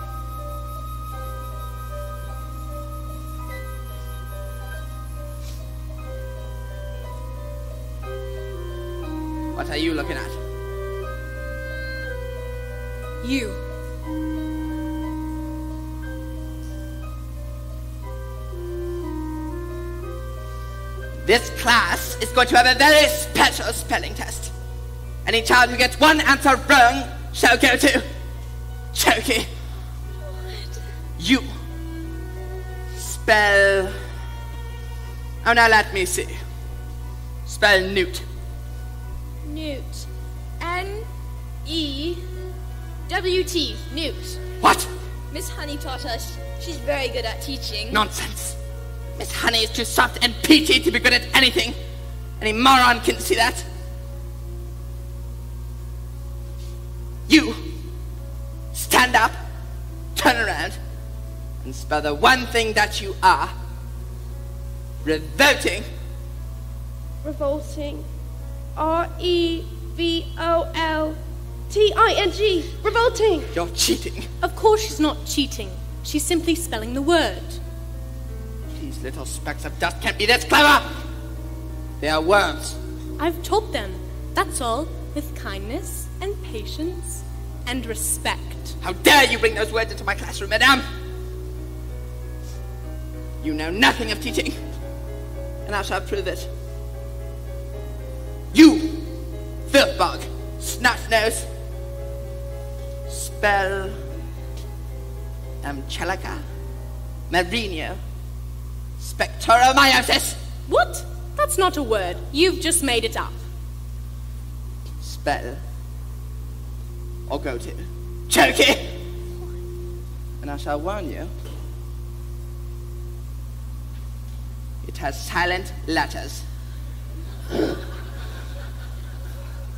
S7: What are you looking at?
S12: You.
S7: This class is going to have a very special spelling test. Any child who gets one answer wrong shall go to Choky.
S4: What?
S7: You spell... Oh, now let me see. Spell Newt.
S9: Newt. N-E-W-T. Newt.
S7: What?
S9: Miss Honey taught us. She's very good at teaching.
S7: Nonsense. Miss Honey is too soft and peachy to be good at anything. Any moron can see that. You stand up, turn around, and spell the one thing that you are. Revolting.
S1: Revolting. R-E-V-O-L-T-I-N-G. Revolting.
S7: You're cheating.
S12: Of course she's not cheating. She's simply spelling the word.
S7: These little specks of dust can't be this clever. They are worms.
S12: I've taught them. That's all. With kindness and patience and respect.
S7: How dare you bring those words into my classroom, madame? You know nothing of teaching, and I shall prove it. You, filthbug, snot-nose, spell Angelica Marinho Spectoromyosis.
S12: What? That's not a word. You've just made it up.
S7: Spell or go to Choky, and I shall warn you. It has silent letters.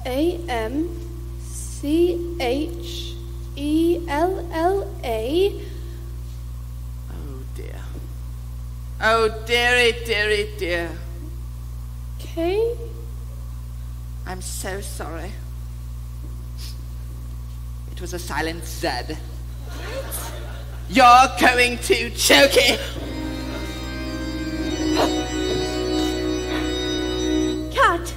S12: A-M-C-H-E-L-L-A.
S7: Oh dear. Oh dearie, dearie, dear.
S12: K.
S7: I'm so sorry. It was a silent Z. What? You're going to Chokey.
S1: Cat.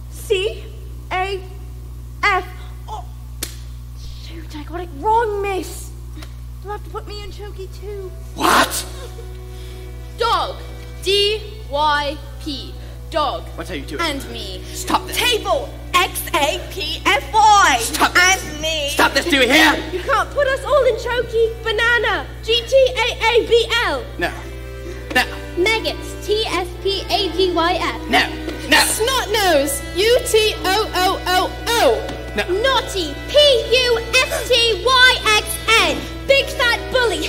S1: C-A-F. Oh, shoot, I got it wrong, miss. You'll have to put me in Chokey too.
S7: What?
S9: Dog. D-Y-P. Dog.
S7: What are you doing?
S9: And me.
S7: Stop this.
S1: Table. X-A-P-F-Y.
S7: Stop this.
S1: And me.
S7: Stop this, do you hear?
S1: You can't put us all in Chokey. Banana. G-T-A-A-B-L.
S7: No. No.
S4: Maggots. T-S-P-A-G-Y-F.
S7: No. No.
S6: Snot nose. U-T-O-O-O-O.
S7: No.
S4: Naughty. P-U-S-T-Y-X-N. Big fat bully.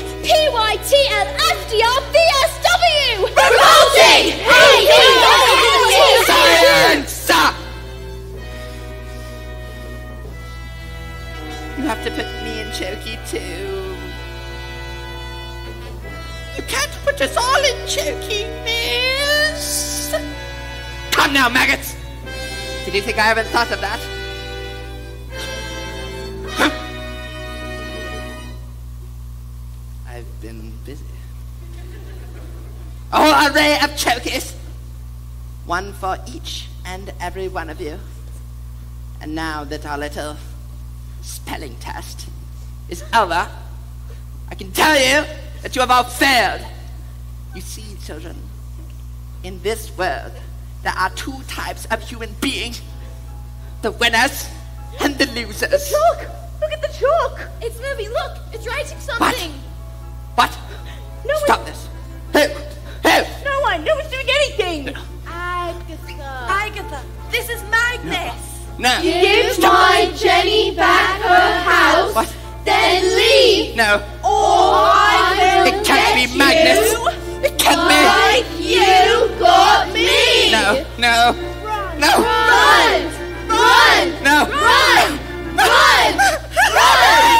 S4: P-Y-T-L-S-D-R-V-S-W.
S2: Revolting!
S7: Silence! You have to put me in Chokey too. You can't put us all in Chokey, miss. Come now, maggots. Did you think I haven't thought of that? Huh? I've been busy. A whole array of Chokeys. One for each and every one of you. And now that our little spelling test is over, I can tell you that you have all failed. You see, children, in this world, there are two types of human beings. The winners and the losers.
S1: The chalk! Look at the chalk!
S9: It's moving. Look, it's writing something.
S7: What?
S1: No
S7: Stop
S1: one...
S7: this. Who?
S1: No one's doing anything!
S6: Agatha, this is Magnus.
S7: No.
S2: Give my Jenny back her house,
S7: What?
S2: then leave,
S7: No.
S2: or I will
S7: It can't
S2: get
S7: be Magnus.
S2: you
S7: It can't
S2: like you got me.
S7: be. No. No. No.
S2: Run! Run!
S7: No.
S2: Run! Run! Run!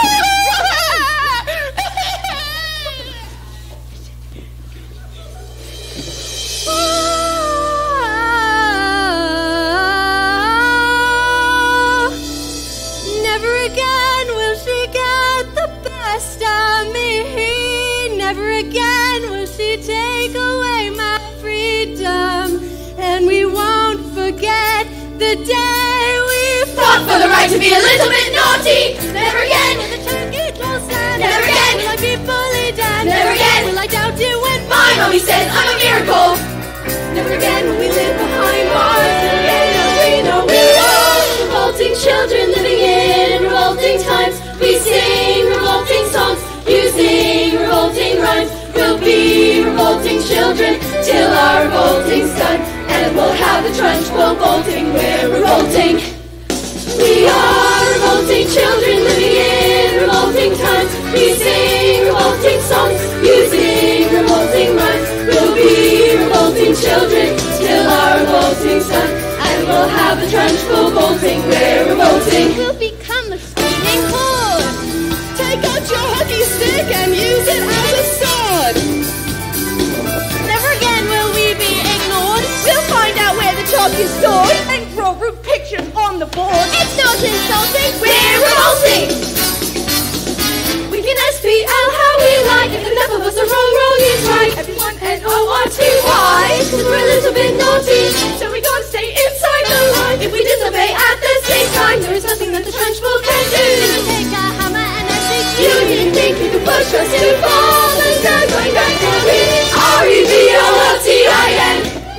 S12: Never again will she get the best of me. Never again will she take away my freedom. And we won't forget the day we
S2: Fought for the right to be a little bit naughty. Never again.
S12: Never
S2: again.
S12: will I be bullied and
S2: Never again.
S12: will I doubt you when
S2: My mommy says I'm a miracle.
S12: Never again will we live behind bars. Never again will we know we're all revolting children living in revolting times. We sing revolting songs using revolting rhymes. We'll be revolting children till our revolting's done, and we'll have the trunch revolting. We're revolting. We are revolting children living in revolting times. We sing revolting songs using revolting rhymes. We'll be revolting children till our revolting's done, and we'll have the trunch revolting. We're revolting.
S4: We'll become a screaming horde.
S6: Take out your hockey stick and use it as a sword.
S12: Never again will we be ignored.
S1: We'll find out where the chalk is stored and draw rude pictures on the board.
S4: It's not insulting.
S2: We're revolting.
S12: We can SPL how we like. If enough of us are wrong, wrong is right. Everyone N-O-R-T-Y. Cause we're a little bit naughty, so we gotta stay inside the line. If we disobey at the same time, there is nothing that the Trenchbull can do.
S4: Take a hammer and a stick.
S12: You didn't think you could push us too far. Let's go going back for me.
S2: R-E-V-O-L-T-I-N.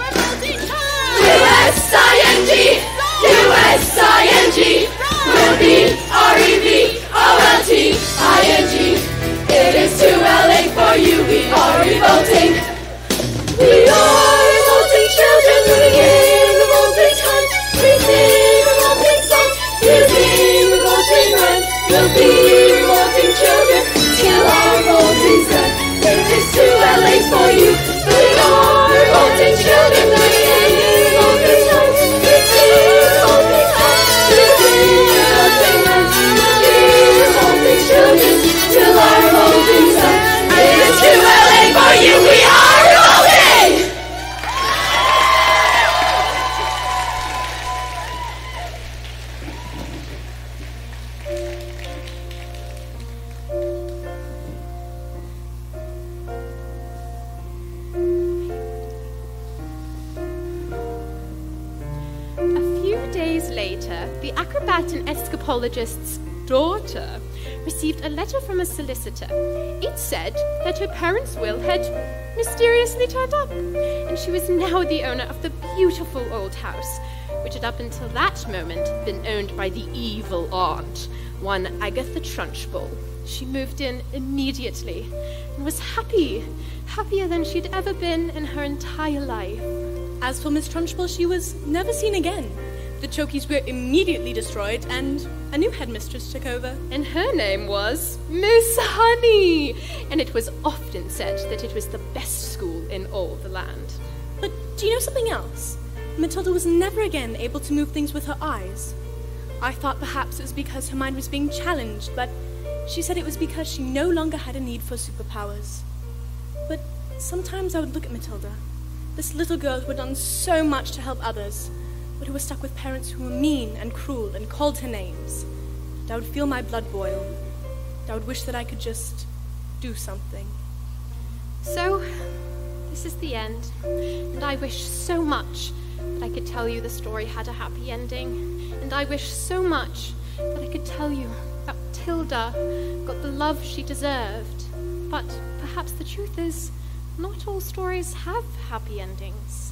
S2: U-S-I-N-G. U-S-I-N-G. We'll be R-E-V-O-L-T-I-N-G. It is too late for you. We are revolting.
S12: We are revolting children living in
S8: few days later, the acrobat and escapologist's daughter received a letter from a solicitor. It said that her parents' will had mysteriously turned up, and she was now the owner of the beautiful old house, which had up until that moment been owned by the evil aunt, one Agatha Trunchbull. She moved in immediately and was happier than she'd ever been in her entire life.
S12: As for Miss Trunchbull, she was never seen again. The Chokies were immediately destroyed, and a new headmistress took over.
S8: And her name was Miss Honey, and it was often said that it was the best school in all the land.
S12: But do you know something else? Matilda was never again able to move things with her eyes. I thought perhaps it was because her mind was being challenged, but she said it was because she no longer had a need for superpowers. But sometimes I would look at Matilda, this little girl who had done so much to help others, but who was stuck with parents who were mean and cruel and called her names. And I would feel my blood boil. And I would wish that I could just do something.
S8: So, this is the end, and I wish so much that I could tell you the story had a happy ending, and I wish so much that I could tell you that Matilda got the love she deserved. But perhaps the truth is, not all stories have happy endings.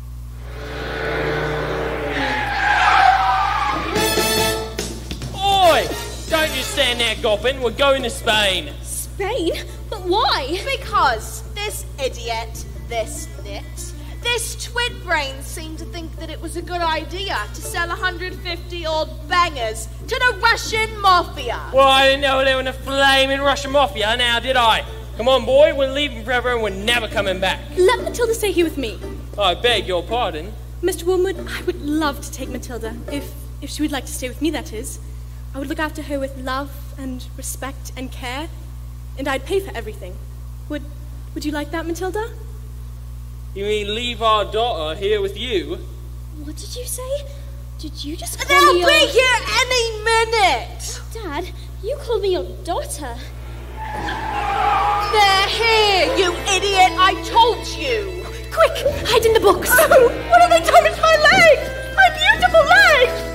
S5: Oi! Don't you stand there gawping. We're going to Spain.
S4: Spain? But why?
S6: Because this idiot, this nit, this twin brain seemed to think that it was a good idea to sell 150 old bangers to the Russian mafia.
S5: Well, I didn't know there was a flaming Russian mafia now, did I? Come on, boy, we're leaving forever and we're never coming back.
S12: Let Matilda stay here with me.
S5: I beg your pardon.
S12: Mr. Wormwood, I would love to take Matilda, if she would like to stay with me, that is. I would look after her with love and respect and care, and I'd pay for everything. Would you like that, Matilda?
S5: You mean leave our daughter here with you?
S4: What did you say? Did you just call
S6: They'll
S4: me
S6: be
S4: your...
S6: here any minute!
S4: Dad, you called me your daughter.
S6: They're here, you idiot! I told you!
S8: Quick, hide in the books!
S6: Oh, what have they done with my legs? My beautiful legs!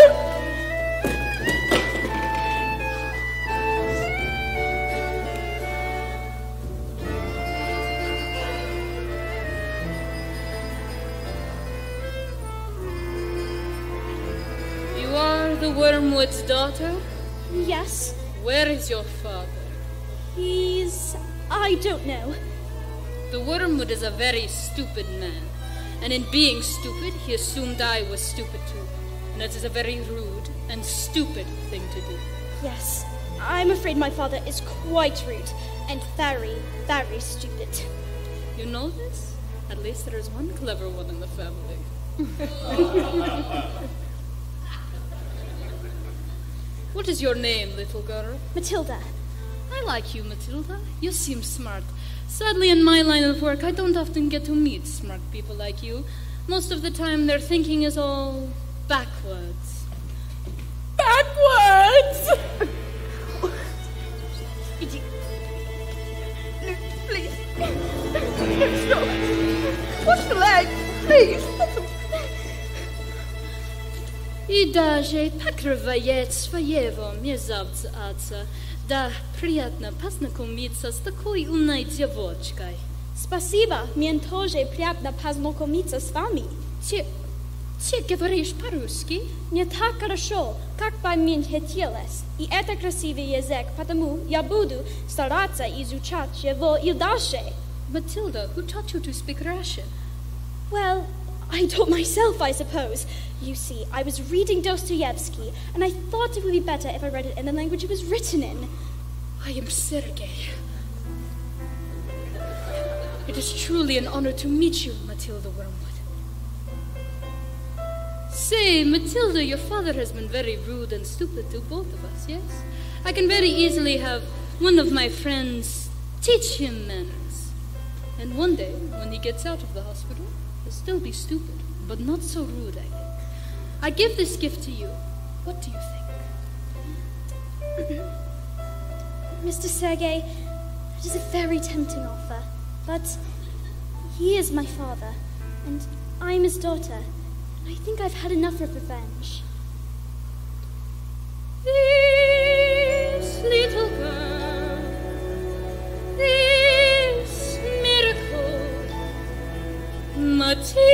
S14: You are the Wormwood's daughter?
S4: Yes.
S14: Where is your father?
S4: I don't know.
S14: The Wormwood is a very stupid man, and in being stupid, he assumed I was stupid too. And that is a very rude and stupid thing to do.
S4: Yes, I'm afraid my father is quite rude and very, very stupid.
S14: You know this? At least there is one clever one in the family. What is your name, little girl?
S4: Matilda.
S14: I like you, Matilda. You seem smart. Sadly, in my line of work, I don't often get to meet smart people like you. Most of the time, their thinking is all backwards.
S6: Backwards? Please. Stop. Wash the leg, please.
S14: И даже покрывает своего мерзавца, да приятно познакомиться с такой умной девочкой.
S4: Спасибо, мне тоже приятно познакомиться с вами.
S14: Ты говоришь по-русски?
S4: Не так хорошо, как бы мне хотелось. И это красивый язык, потому я буду стараться изучать его и дальше.
S14: Matilda, who taught you to speak Russian?
S4: Well, I taught myself, I suppose. You see, I was reading Dostoevsky, and I thought it would be better if I read it in the language it was written in.
S14: I am Sergei. It is truly an honor to meet you, Matilda Wormwood. Say, Matilda, your father has been very rude and stupid to both of us, yes? I can very easily have one of my friends teach him manners. And one day, when he gets out of the hospital, he'll still be stupid, but not so rude, I think. I give this gift to you. What do you think?
S4: Mr. Sergei, it is a very tempting offer, but he is my father, and I'm his daughter, I think I've had enough of revenge.
S14: This little girl, this miracle, Matilda.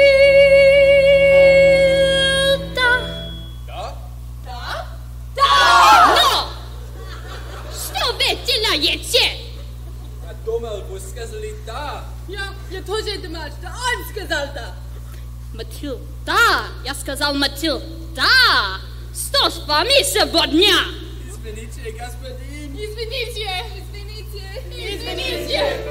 S15: No!
S14: Что ведь на яйце?
S15: Я думал, вы сказали да. Я тоже думал, что он сказал да.
S14: Матилда, я сказал Матилда. Что с вами сегодня?
S15: Извините, господин.
S9: Извините! Извините! Извините!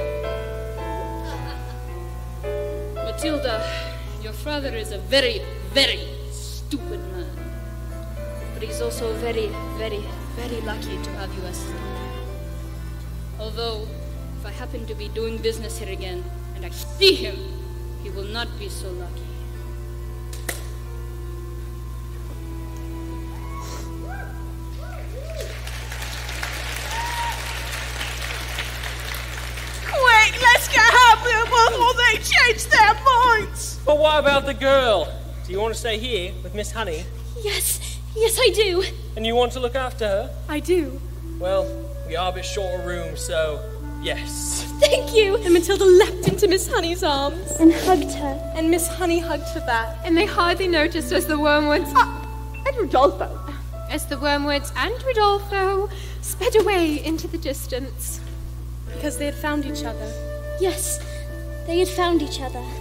S14: Matilda, your father is a very, very stupid man. But he's also very, very, very lucky to have you as his daughter. Although, if I happen to be doing business here again and I see him, he will not be so lucky.
S6: Quick, let's get happier before they change their minds!
S5: But what about the girl? Do you want to stay here with Miss Honey?
S4: Yes, I do.
S5: And you want to look after her?
S12: I do.
S5: Well, we are a bit short of room, so yes.
S4: Thank you.
S12: And Matilda leapt into Miss Honey's arms.
S4: And hugged her.
S12: And Miss Honey hugged her back.
S8: And they hardly noticed as the Wormwoods...
S6: and Rodolfo.
S8: As the Wormwoods and Rodolfo sped away into the distance.
S12: Because they had found each other.
S4: Yes, they had found each other.